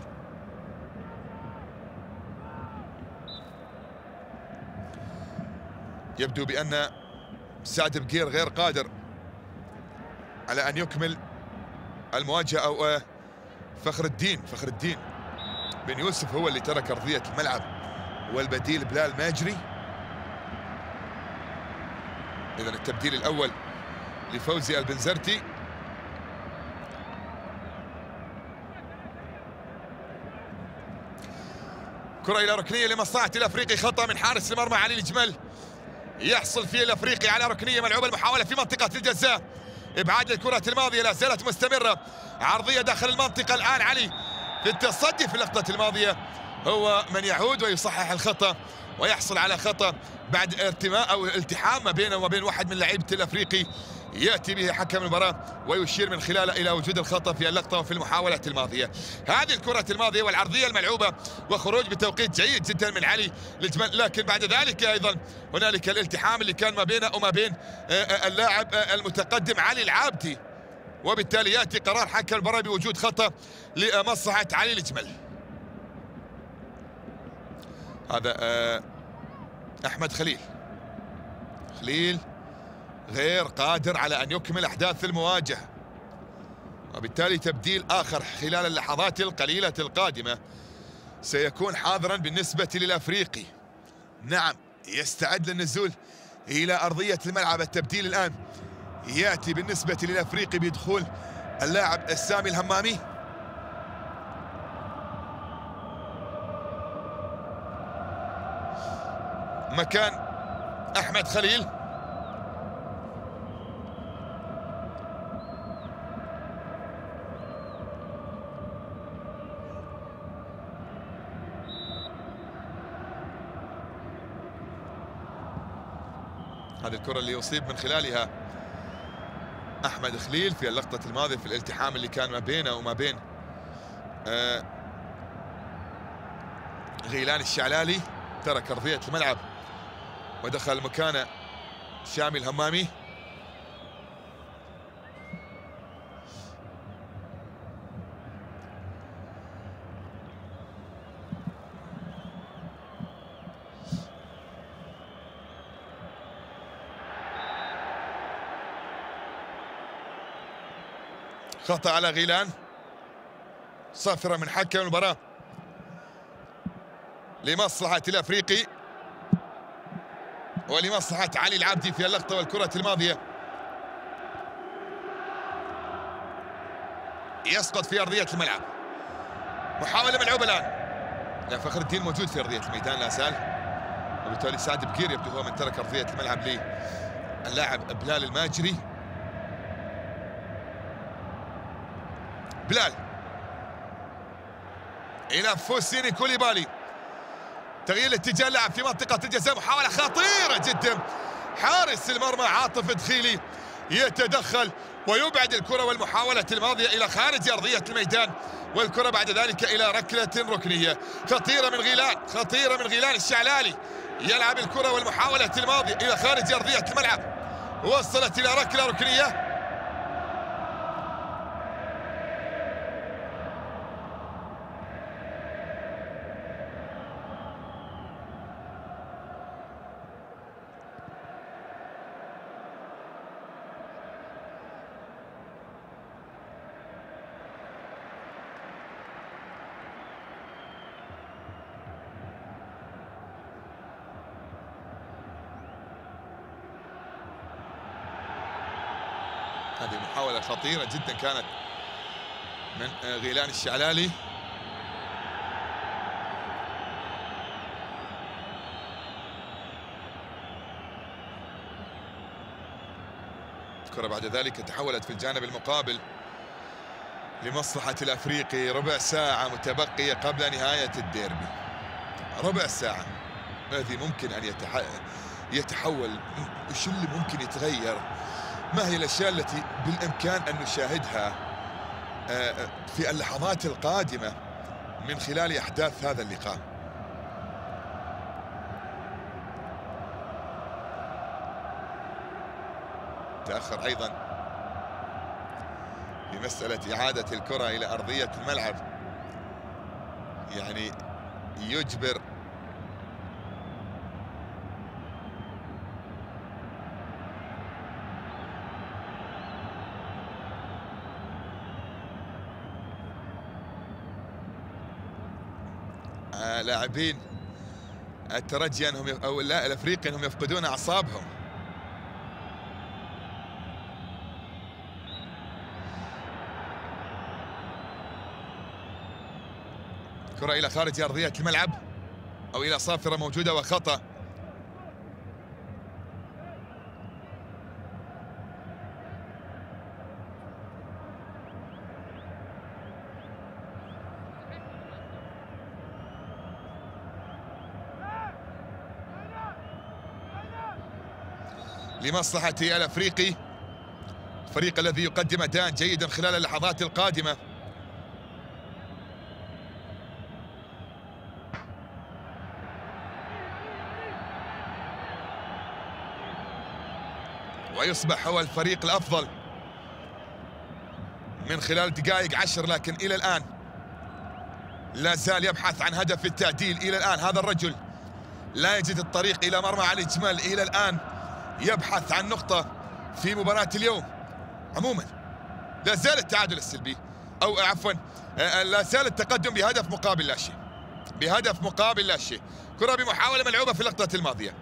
يبدو بأن سعد بقير غير قادر على أن يكمل المواجهة، أو فخر الدين بن يوسف هو اللي ترك أرضية الملعب، والبديل بلال ماجري. إذن التبديل الأول لفوزي البنزرتي. كرة إلى ركنية لمصلحة الأفريقي، خطأ من حارس المرمى علي الجمل، يحصل فيه الأفريقي على ركنية ملعوبة. المحاولة في منطقة الجزاء، إبعاد الكرة الماضية لا زالت مستمرة، عرضية داخل المنطقة. الآن علي في التصدي في اللقطة الماضية هو من يعود ويصحح الخطأ، ويحصل على خطأ بعد ارتماء أو التحام ما بينه وبين واحد من لعيبة الأفريقي، يأتي به حكم المباراة ويشير من خلاله إلى وجود الخطأ في اللقطة وفي المحاولة الماضية. هذه الكرة الماضية والعرضية الملعوبة وخروج بتوقيت جيد جدا من علي الجمل، لكن بعد ذلك أيضا هنالك الالتحام اللي كان ما بينه وما بين اللاعب المتقدم علي العابدي، وبالتالي يأتي قرار حكم المباراة بوجود خطأ لمصلحة علي الجمل. هذا أحمد خليل غير قادر على أن يكمل أحداث المواجهة، وبالتالي تبديل آخر خلال اللحظات القليلة القادمة سيكون حاضرا بالنسبة للأفريقي. نعم، يستعد للنزول إلى أرضية الملعب. التبديل الآن يأتي بالنسبة للأفريقي بدخول اللاعب السامي الهمامي. مكان أحمد خليل. هذه الكرة اللي يصيب من خلالها أحمد خليل في اللقطة الماضية في الالتحام اللي كان ما بينه وما بين غيلان الشعلالي، ترك أرضية الملعب ودخل مكانه شامي الهمامي. خطأ على غيلان، صفرة من حكم المباراة لمصلحة الأفريقي ولمصلحة علي العبدي في اللقطة والكرة الماضية. يسقط في أرضية الملعب. محاولة ملعوبة الآن. لا، فخر الدين موجود في أرضية الميدان لا زال، وبالتالي سعد بكير يبدو هو من ترك أرضية الملعب للاعب بلال الماجري. بلال إلى فوسيني كوليبالي، تغيير اتجاه اللاعب في منطقة الجزاء، محاولة خطيرة جدا. حارس المرمى عاطف دخيلي يتدخل ويبعد الكرة والمحاولة الماضية إلى خارج أرضية الميدان، والكرة بعد ذلك إلى ركلة ركنية خطيرة من غيلان، خطيرة من غيلان الشعلالي. يلعب الكرة والمحاولة الماضية إلى خارج أرضية الملعب، وصلت إلى ركلة ركنية. هذه محاولة خطيرة جدا كانت من غيلان الشعلالي. الكرة بعد ذلك تحولت في الجانب المقابل لمصلحة الأفريقي. ربع ساعة متبقية قبل نهاية الديربي. ربع ساعة، الذي ممكن أن يتحول؟ وش اللي ممكن يتغير؟ ما هي الأشياء التي بالإمكان أن نشاهدها في اللحظات القادمة من خلال أحداث هذا اللقاء؟ تأخر أيضا في مسألة إعادة الكرة إلى أرضية الملعب، يعني يجبر لاعبين الترجي انهم او لا الافريقي انهم يفقدون اعصابهم. كرة الى خارج ارضية الملعب او الى صافرة موجودة وخطأ. لمصلحة الأفريقي، الفريق الذي يقدم أداء جيدا خلال اللحظات القادمة. ويصبح هو الفريق الأفضل من خلال دقائق 10، لكن إلى الآن لا زال يبحث عن هدف التعديل. إلى الآن هذا الرجل لا يجد الطريق إلى مرمى علي جمال، إلى الآن يبحث عن نقطة في مباراة اليوم. عموما لا زال التعادل السلبي، أو عفوا لا زال التقدم بهدف مقابل لا شيء، بهدف مقابل لا شيء. كرة بمحاولة ملعوبة في اللقطة الماضية،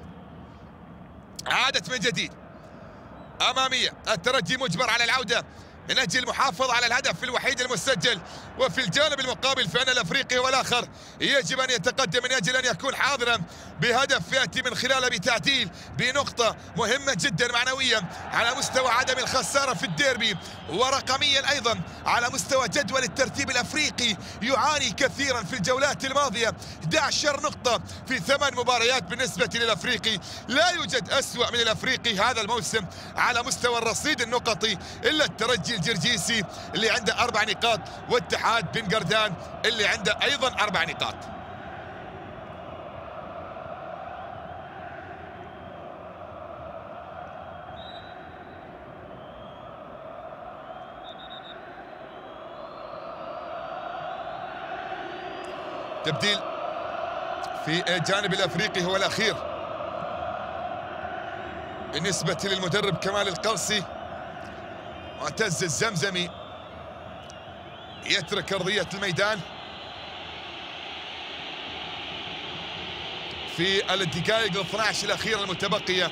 عادت من جديد أمامية. الترجي مجبر على العودة من أجل المحافظة على الهدف الوحيد المسجل، وفي الجانب المقابل فإن الأفريقي والآخر يجب أن يتقدم من أجل أن يكون حاضرا بهدف يأتي من خلاله بتعديل بنقطة مهمة جدا معنويا على مستوى عدم الخسارة في الديربي، ورقميا أيضا على مستوى جدول الترتيب الأفريقي يعاني كثيرا في الجولات الماضية. 11 نقطة في 8 مباريات بالنسبة للأفريقي. لا يوجد أسوأ من الأفريقي هذا الموسم على مستوى الرصيد النقطي إلا الترجي الجرجيسي اللي عنده 4 نقاط، واتحاد بن قردان اللي عنده أيضا 4 نقاط. تبديل في الجانب الأفريقي هو الأخير بالنسبة للمدرب كمال القرصي. معتز الزمزمي يترك أرضية الميدان في الدقائق 12 الأخيرة المتبقية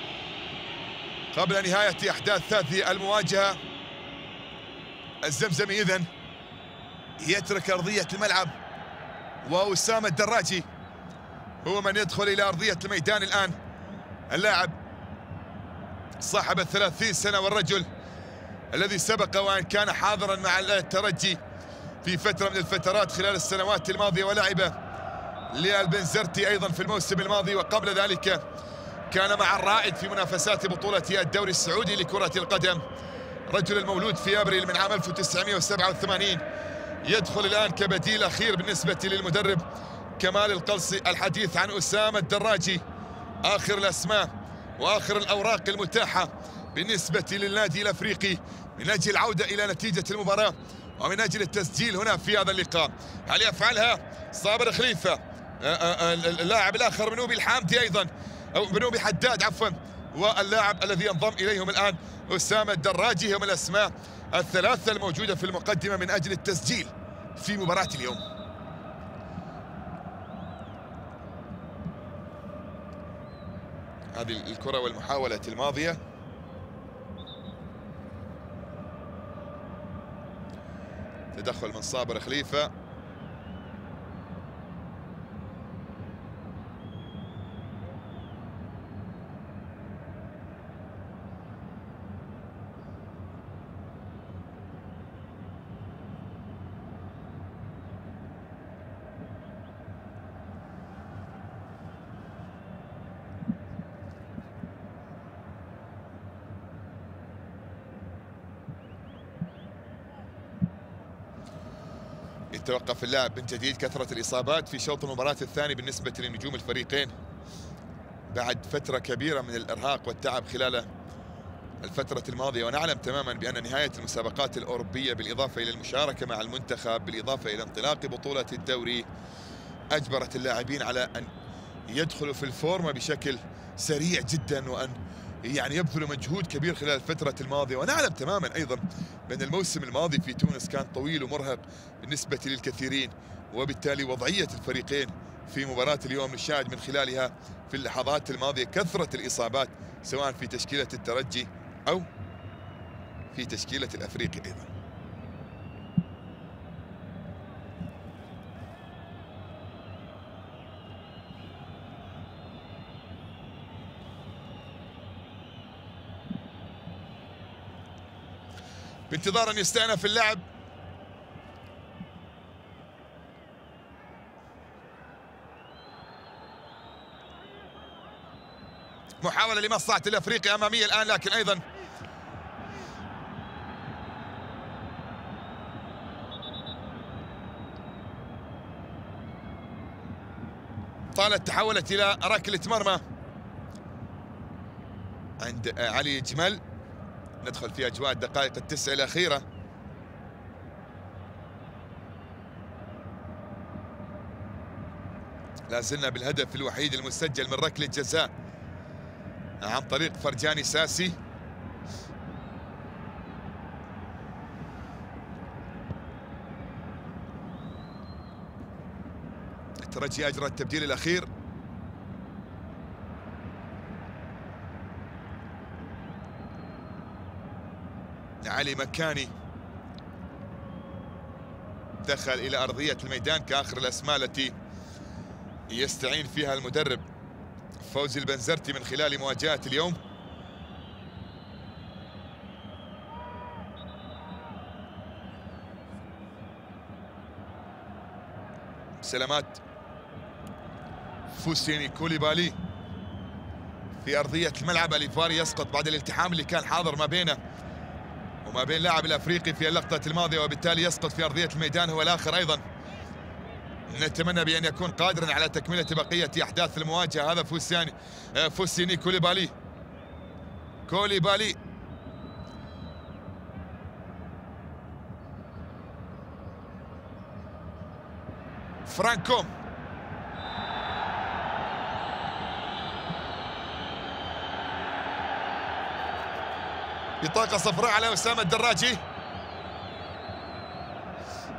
قبل نهاية أحداث هذه المواجهة. الزمزمي إذن يترك أرضية الملعب، وأسامة الدراجي هو من يدخل إلى أرضية الميدان الآن. اللاعب صاحب 30 سنة والرجل الذي سبق وأن كان حاضرا مع الترجي في فترة من الفترات خلال السنوات الماضية، ولعب للبنزرتي أيضا في الموسم الماضي، وقبل ذلك كان مع الرائد في منافسات بطولة الدوري السعودي لكرة القدم. رجل المولود في أبريل من عام 1987 يدخل الآن كبديل أخير بالنسبة للمدرب كمال القلصي. الحديث عن أسامة الدراجي، آخر الأسماء وآخر الأوراق المتاحة بالنسبة للنادي الأفريقي من أجل العودة إلى نتيجة المباراة ومن أجل التسجيل هنا في هذا اللقاء. هل يفعلها صابر خليفة؟ اللاعب الآخر بنوبي الحامدي أيضا، أو بنوبي حداد عفوا، واللاعب الذي ينضم إليهم الآن أسامة الدراجي هم الأسماء الثلاثة الموجودة في المقدمة من أجل التسجيل في مباراة اليوم. هذه الكرة والمحاولة الماضية تدخل من صابر خليفة، يتوقف اللاعب من جديد. كثرة الإصابات في شوط المباراة الثاني بالنسبة لنجوم الفريقين بعد فترة كبيرة من الإرهاق والتعب خلال الفترة الماضية، ونعلم تماما بأن نهاية المسابقات الأوروبية بالإضافة إلى المشاركة مع المنتخب بالإضافة إلى انطلاق بطولة الدوري أجبرت اللاعبين على أن يدخلوا في الفورمة بشكل سريع جدا، وأن يعني يبذلوا مجهود كبير خلال الفترة الماضية. ونعلم تماما أيضا بأن الموسم الماضي في تونس كان طويل ومرهق بالنسبة للكثيرين، وبالتالي وضعية الفريقين في مباراة اليوم نشاهد من خلالها في اللحظات الماضية كثرة الإصابات سواء في تشكيلة الترجي أو في تشكيلة الأفريقي أيضا. بانتظار أن يستأنف اللعب. محاولة لمصلحة الأفريقي أمامية الآن، لكن أيضا طالت تحولت إلى ركلة مرمى عند علي جمل. ندخل في أجواء الدقائق التسع الأخيرة. لا زلنا بالهدف الوحيد المسجل من ركلة جزاء عن طريق فرجاني ساسي. الترجي أجرى التبديل الأخير. علي مكاني دخل إلى أرضية الميدان كآخر الأسماء التي يستعين فيها المدرب فوزي البنزرتي من خلال مواجهة اليوم. سلامات فوسيني كوليبالي في أرضية الملعب الإيفواري يسقط بعد الالتحام اللي كان حاضر ما بينه وما بين لاعب الأفريقي في اللقطة الماضية، وبالتالي يسقط في أرضية الميدان هو الآخر أيضا. نتمنى بأن يكون قادرا على تكملة بقية أحداث المواجهة. هذا فوسيني كوليبالي فرانكو بطاقة صفراء على أسامة الدراجي.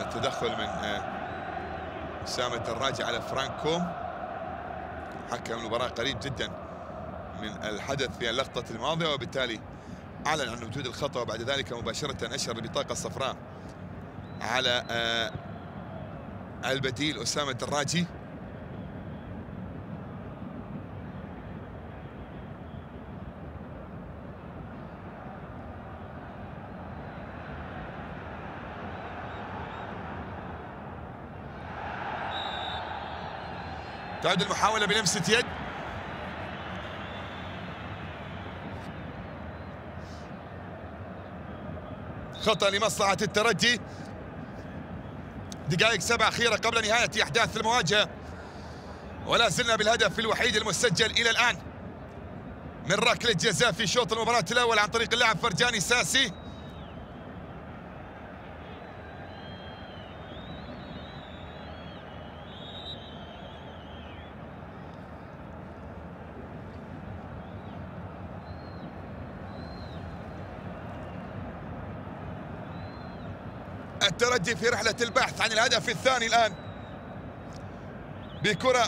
التدخل من أسامة الدراجي على فرانكو. حكم المباراة قريب جدا من الحدث في اللقطة الماضية، وبالتالي أعلن عن وجود الخطأ، وبعد ذلك مباشرة أشر البطاقة الصفراء على البديل أسامة الدراجي. تعود المحاولة بلمسة يد. خطأ لمصلحة الترجي. دقائق 7 أخيرة قبل نهاية أحداث المواجهة، ولا زلنا بالهدف الوحيد المسجل إلى الآن من ركلة جزاء في شوط المباراة الأول عن طريق اللاعب فرجاني ساسي. الترجي في رحلة البحث عن الهدف الثاني الآن بكرة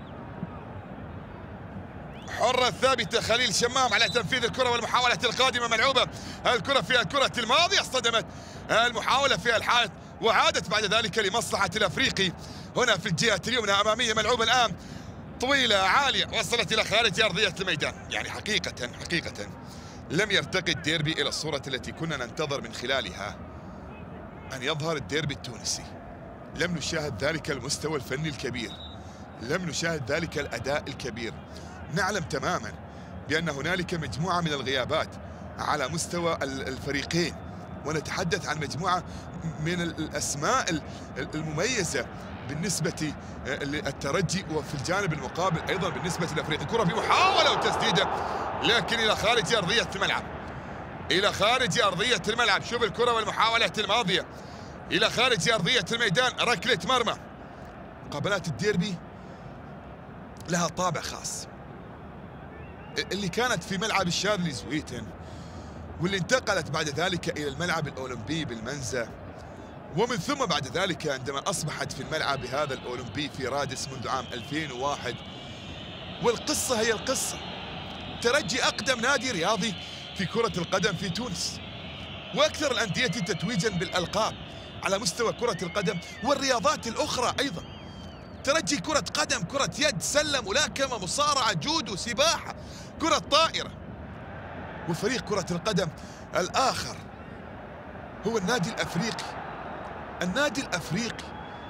حرة ثابتة. خليل شمام على تنفيذ الكرة والمحاولة القادمة ملعوبة الكرة في الكرة الماضية، اصطدمت المحاولة في الحائط وعادت بعد ذلك لمصلحة الأفريقي هنا في الجهة اليمنى أمامية ملعوبة الآن طويلة عالية وصلت إلى خارج أرضية الميدان. يعني حقيقة لم يرتقي الديربي إلى الصورة التي كنا ننتظر من خلالها أن يظهر الديربي التونسي. لم نشاهد ذلك المستوى الفني الكبير، لم نشاهد ذلك الأداء الكبير. نعلم تماما بأن هنالك مجموعة من الغيابات على مستوى الفريقين، ونتحدث عن مجموعة من الأسماء المميزة بالنسبة للترجي، وفي الجانب المقابل أيضا بالنسبة للأفريقي. كرة في محاولة وتسديدة لكن إلى خارج أرضية الملعب، إلى خارج أرضية الملعب. شوف الكرة والمحاولة الماضية إلى خارج أرضية الميدان، ركلة مرمى. مقابلات الديربي لها طابع خاص، اللي كانت في ملعب الشاذلي زويتن، واللي انتقلت بعد ذلك إلى الملعب الأولمبي بالمنزة، ومن ثم بعد ذلك عندما أصبحت في الملعب هذا الأولمبي في رادس منذ عام 2001. والقصة هي القصة. ترجي أقدم نادي رياضي في كرة القدم في تونس، وأكثر الأندية تتويجا بالألقاب على مستوى كرة القدم والرياضات الأخرى أيضا. ترجي كرة قدم، كرة يد، سلة، ملاكمة، مصارعة، جودو، سباحة، كرة طائرة. وفريق كرة القدم الآخر هو النادي الأفريقي. النادي الأفريقي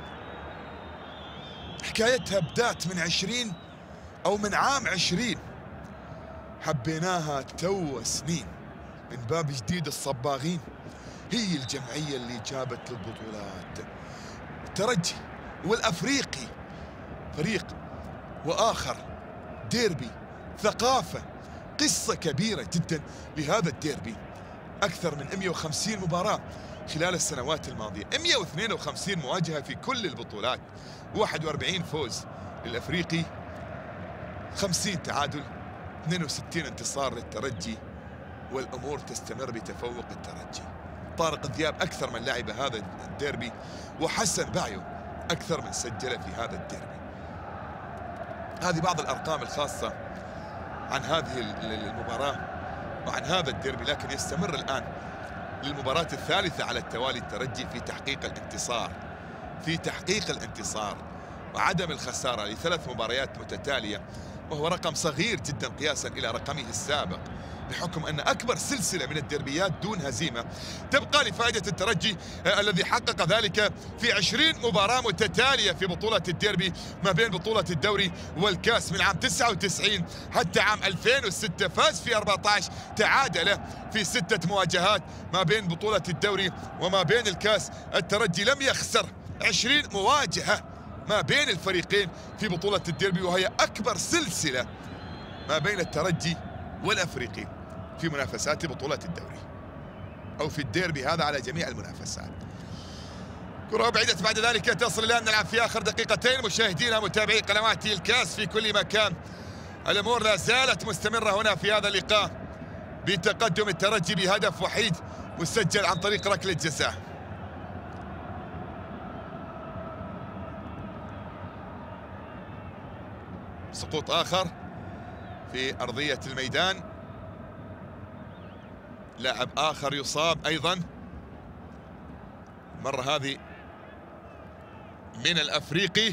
حكايتها بدات من 20 أو من عام 20، حبيناها تو سنين من باب جديد الصباغين. هي الجمعية اللي جابت البطولات. الترجي والأفريقي فريق وآخر، ديربي، ثقافة، قصة كبيرة جدا لهذا الديربي. أكثر من 150 مباراة خلال السنوات الماضية، 152 مواجهة في كل البطولات، 41 فوز للأفريقي، 50 تعادل، 62 انتصار للترجي، والأمور تستمر بتفوق الترجي. طارق الذياب أكثر من لعب هذا الديربي، وحسن بايو أكثر من سجل في هذا الديربي. هذه بعض الأرقام الخاصة عن هذه المباراة وعن هذا الديربي. لكن يستمر الآن للمباراة الثالثة على التوالي الترجي في تحقيق الانتصار وعدم الخسارة ل3 مباريات متتالية، وهو رقم صغير جدا قياسا إلى رقمه السابق، بحكم أن أكبر سلسلة من الديربيات دون هزيمة تبقى لفائدة الترجي الذي حقق ذلك في 20 مباراة متتالية في بطولة الديربي ما بين بطولة الدوري والكاس من عام 99 حتى عام 2006. فاز في 14، تعادل في 6 مواجهات ما بين بطولة الدوري وما بين الكاس. الترجي لم يخسر 20 مواجهة ما بين الفريقين في بطولة الديربي، وهي أكبر سلسلة ما بين الترجي والأفريقي في منافسات بطولة الدوري أو في الديربي هذا على جميع المنافسات. كرة بعيدة بعد ذلك تصل الآن، نلعب في آخر دقيقتين. مشاهدينا متابعي قنوات الكاس في كل مكان، الأمور لا زالت مستمرة هنا في هذا اللقاء بتقدم الترجي بهدف وحيد مسجل عن طريق ركلة جزاء. سقوط آخر في أرضية الميدان، لاعب آخر يصاب أيضا، مرة هذه من الأفريقي.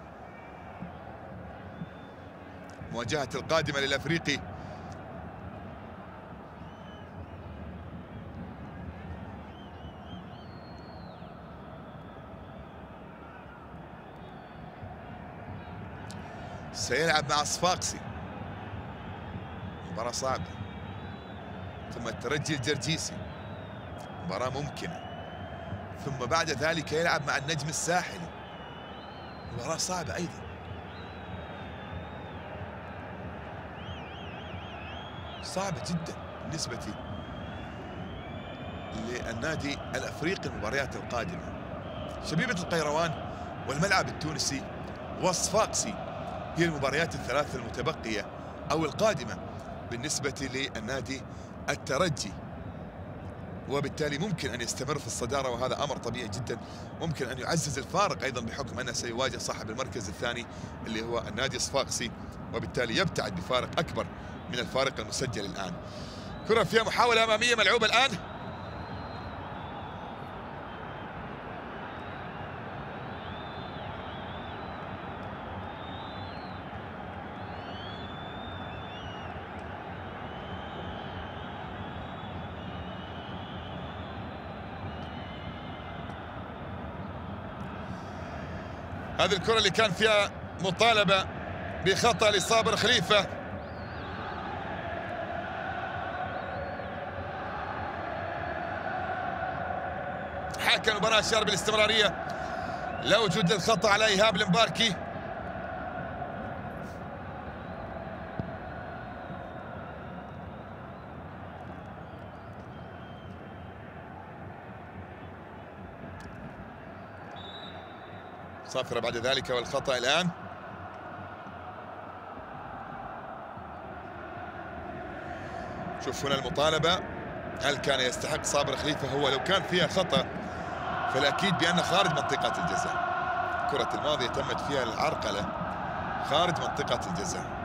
مواجهة القادمة للأفريقي سيلعب مع صفاقسي، مباراة صعبة، ثم الترجي الجرجيسي، مباراة ممكنة، ثم بعد ذلك يلعب مع النجم الساحلي، مباراة صعبة أيضا. صعبة جدا بالنسبة للنادي الأفريقي المباريات القادمة. شبيبة القيروان والملعب التونسي وصفاقسي هي المباريات الثلاث المتبقية أو القادمة بالنسبة للنادي الترجي، وبالتالي ممكن أن يستمر في الصدارة، وهذا أمر طبيعي جدا. ممكن أن يعزز الفارق أيضا بحكم أنه سيواجه صاحب المركز الثاني اللي هو النادي الصفاقسي، وبالتالي يبتعد بفارق أكبر من الفارق المسجل الآن. كرة فيها محاولة أمامية ملعوبة الآن، هذه الكرة اللي كان فيها مطالبة بخطأ لصابر خليفة. حكم المباراة أشار بالاستمرارية، لا وجود للخطأ على إيهاب المباركي. صافرة بعد ذلك والخطأ الآن. شوف هنا المطالبة، هل كان يستحق صابر خليفة؟ هو لو كان فيها خطأ فالأكيد بأنه خارج منطقة الجزاء. الكرة الماضية تمت فيها العرقلة خارج منطقة الجزاء.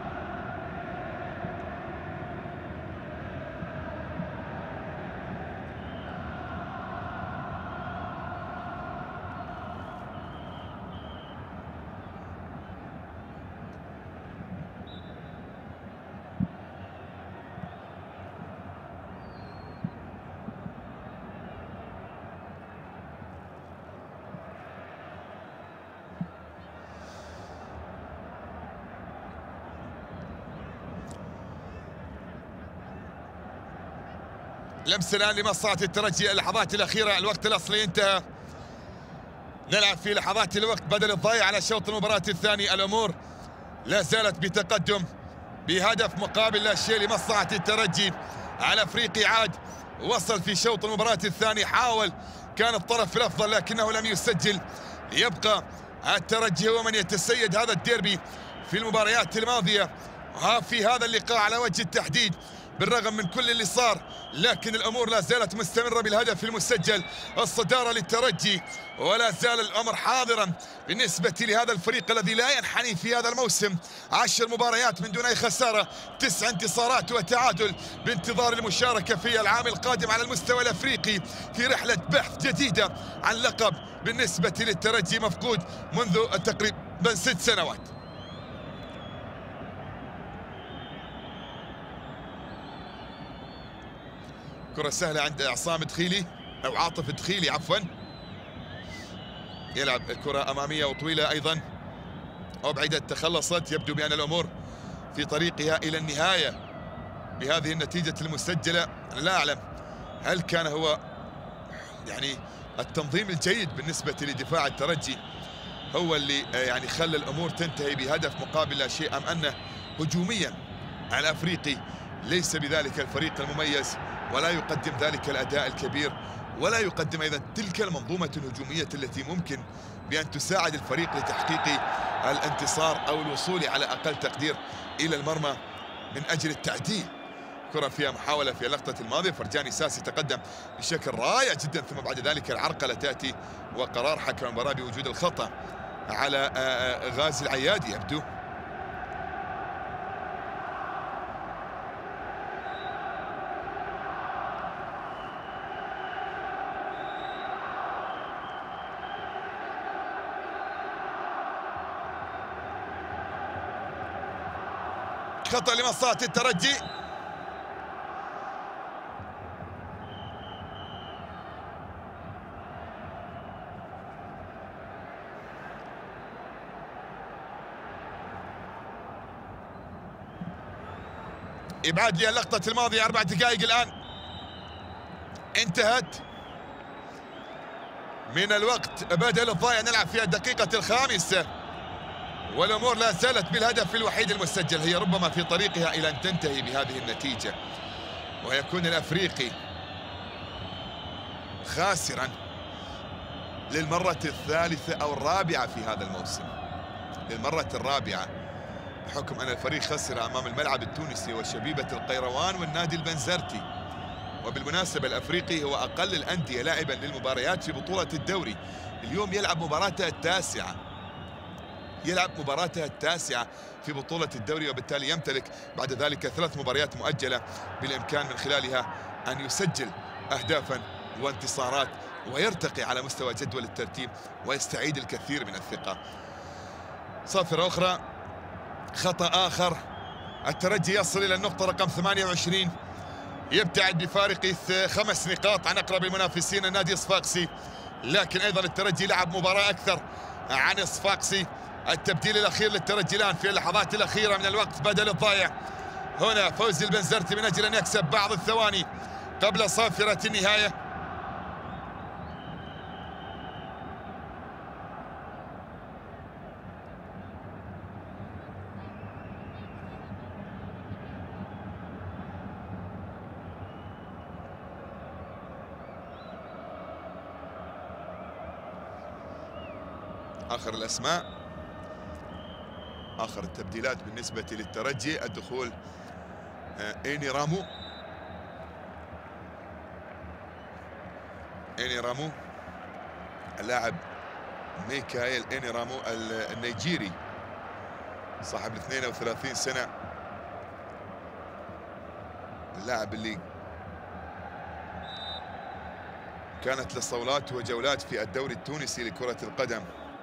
لمس الآن لمصلحة الترجي، اللحظات الأخيرة، الوقت الأصلي انتهى، نلعب في لحظات الوقت بدل الضيع على شوط المباراة الثاني. الأمور لا زالت بتقدم بهدف مقابل لا شيء لمصلحة الترجي. على أفريقي عاد وصل في شوط المباراة الثاني، حاول، كان الطرف الأفضل لكنه لم يسجل. يبقى الترجي هو من يتسيد هذا الديربي في المباريات الماضية في هذا اللقاء على وجه التحديد. بالرغم من كل اللي صار لكن الأمور لا زالت مستمرة بالهدف المسجل، الصدارة للترجي، ولا زال الأمر حاضرا بالنسبة لهذا الفريق الذي لا ينحني في هذا الموسم. 10 مباريات من دون أي خسارة، 9 انتصارات وتعادل، بانتظار المشاركة في العام القادم على المستوى الأفريقي في رحلة بحث جديدة عن لقب بالنسبة للترجي مفقود منذ تقريبا 6 سنوات. كرة سهلة عند عصام دخيلي أو عاطف دخيلي عفوا، يلعب الكرة أمامية وطويلة أيضا، أبعدت تخلصت. يبدو بأن الأمور في طريقها إلى النهاية بهذه النتيجة المسجلة. لا أعلم هل كان هو يعني التنظيم الجيد بالنسبة لدفاع الترجي هو اللي يعني خلى الأمور تنتهي بهدف مقابل لا شيء، أم أنه هجوميا الأفريقي ليس بذلك الفريق المميز ولا يقدم ذلك الأداء الكبير، ولا يقدم أيضا تلك المنظومة الهجومية التي ممكن بأن تساعد الفريق لتحقيق الانتصار أو الوصول على أقل تقدير إلى المرمى من أجل التعديل. كرة فيها محاولة في اللقطة الماضية، فرجاني ساسي تقدم بشكل رائع جدا، ثم بعد ذلك العرقلة تأتي وقرار حكم المباراة بوجود الخطأ على غازي العيادي. يبدو خطأ لمصلحة الترجي. إبعاد لي اللقطة الماضية. 4 دقائق الآن انتهت من الوقت بدل الضايع، نلعب في الدقيقة الخامسة والأمور لا زالت بالهدف الوحيد المسجل. هي ربما في طريقها إلى أن تنتهي بهذه النتيجة ويكون الأفريقي خاسرا للمرة الثالثة أو الرابعة في هذا الموسم، للمرة الرابعة، بحكم أن الفريق خسر أمام الملعب التونسي وشبيبة القيروان والنادي البنزرتي. وبالمناسبة الأفريقي هو أقل الأندية لاعبا للمباريات في بطولة الدوري. اليوم يلعب مباراتها التاسعة، يلعب مباراتها التاسعة في بطولة الدوري، وبالتالي يمتلك بعد ذلك 3 مباريات مؤجلة بالإمكان من خلالها أن يسجل أهدافا وانتصارات ويرتقي على مستوى جدول الترتيب ويستعيد الكثير من الثقة. صافرة أخرى، خطأ آخر، الترجي يصل إلى النقطة رقم 28، يبتعد بفارق 5 نقاط عن أقرب المنافسين النادي الصفاقسي، لكن أيضا الترجي لعب مباراة أكثر عن الصفاقسي. التبديل الأخير للترجي الآن في اللحظات الأخيرة من الوقت بدل الضايع. هنا فوزي البنزرتي من أجل أن يكسب بعض الثواني قبل صافرة النهاية. آخر الأسماء، آخر التبديلات بالنسبة للترجي، الدخول إيني رامو، اللاعب ميكائيل إيني رامو النيجيري صاحب 32 سنة، اللاعب اللي كانت له صولات وجولات في الدوري التونسي لكرة القدم،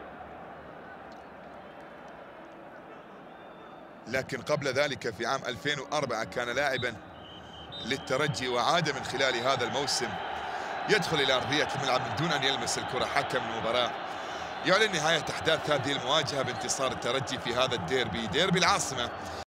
لكن قبل ذلك في عام 2004 كان لاعبا للترجي، وعاد من خلال هذا الموسم يدخل إلى أرضية الملعب من دون أن يلمس الكرة. حكم المباراة يعلن نهاية أحداث هذه المواجهة بانتصار الترجي في هذا الديربي، ديربي العاصمة.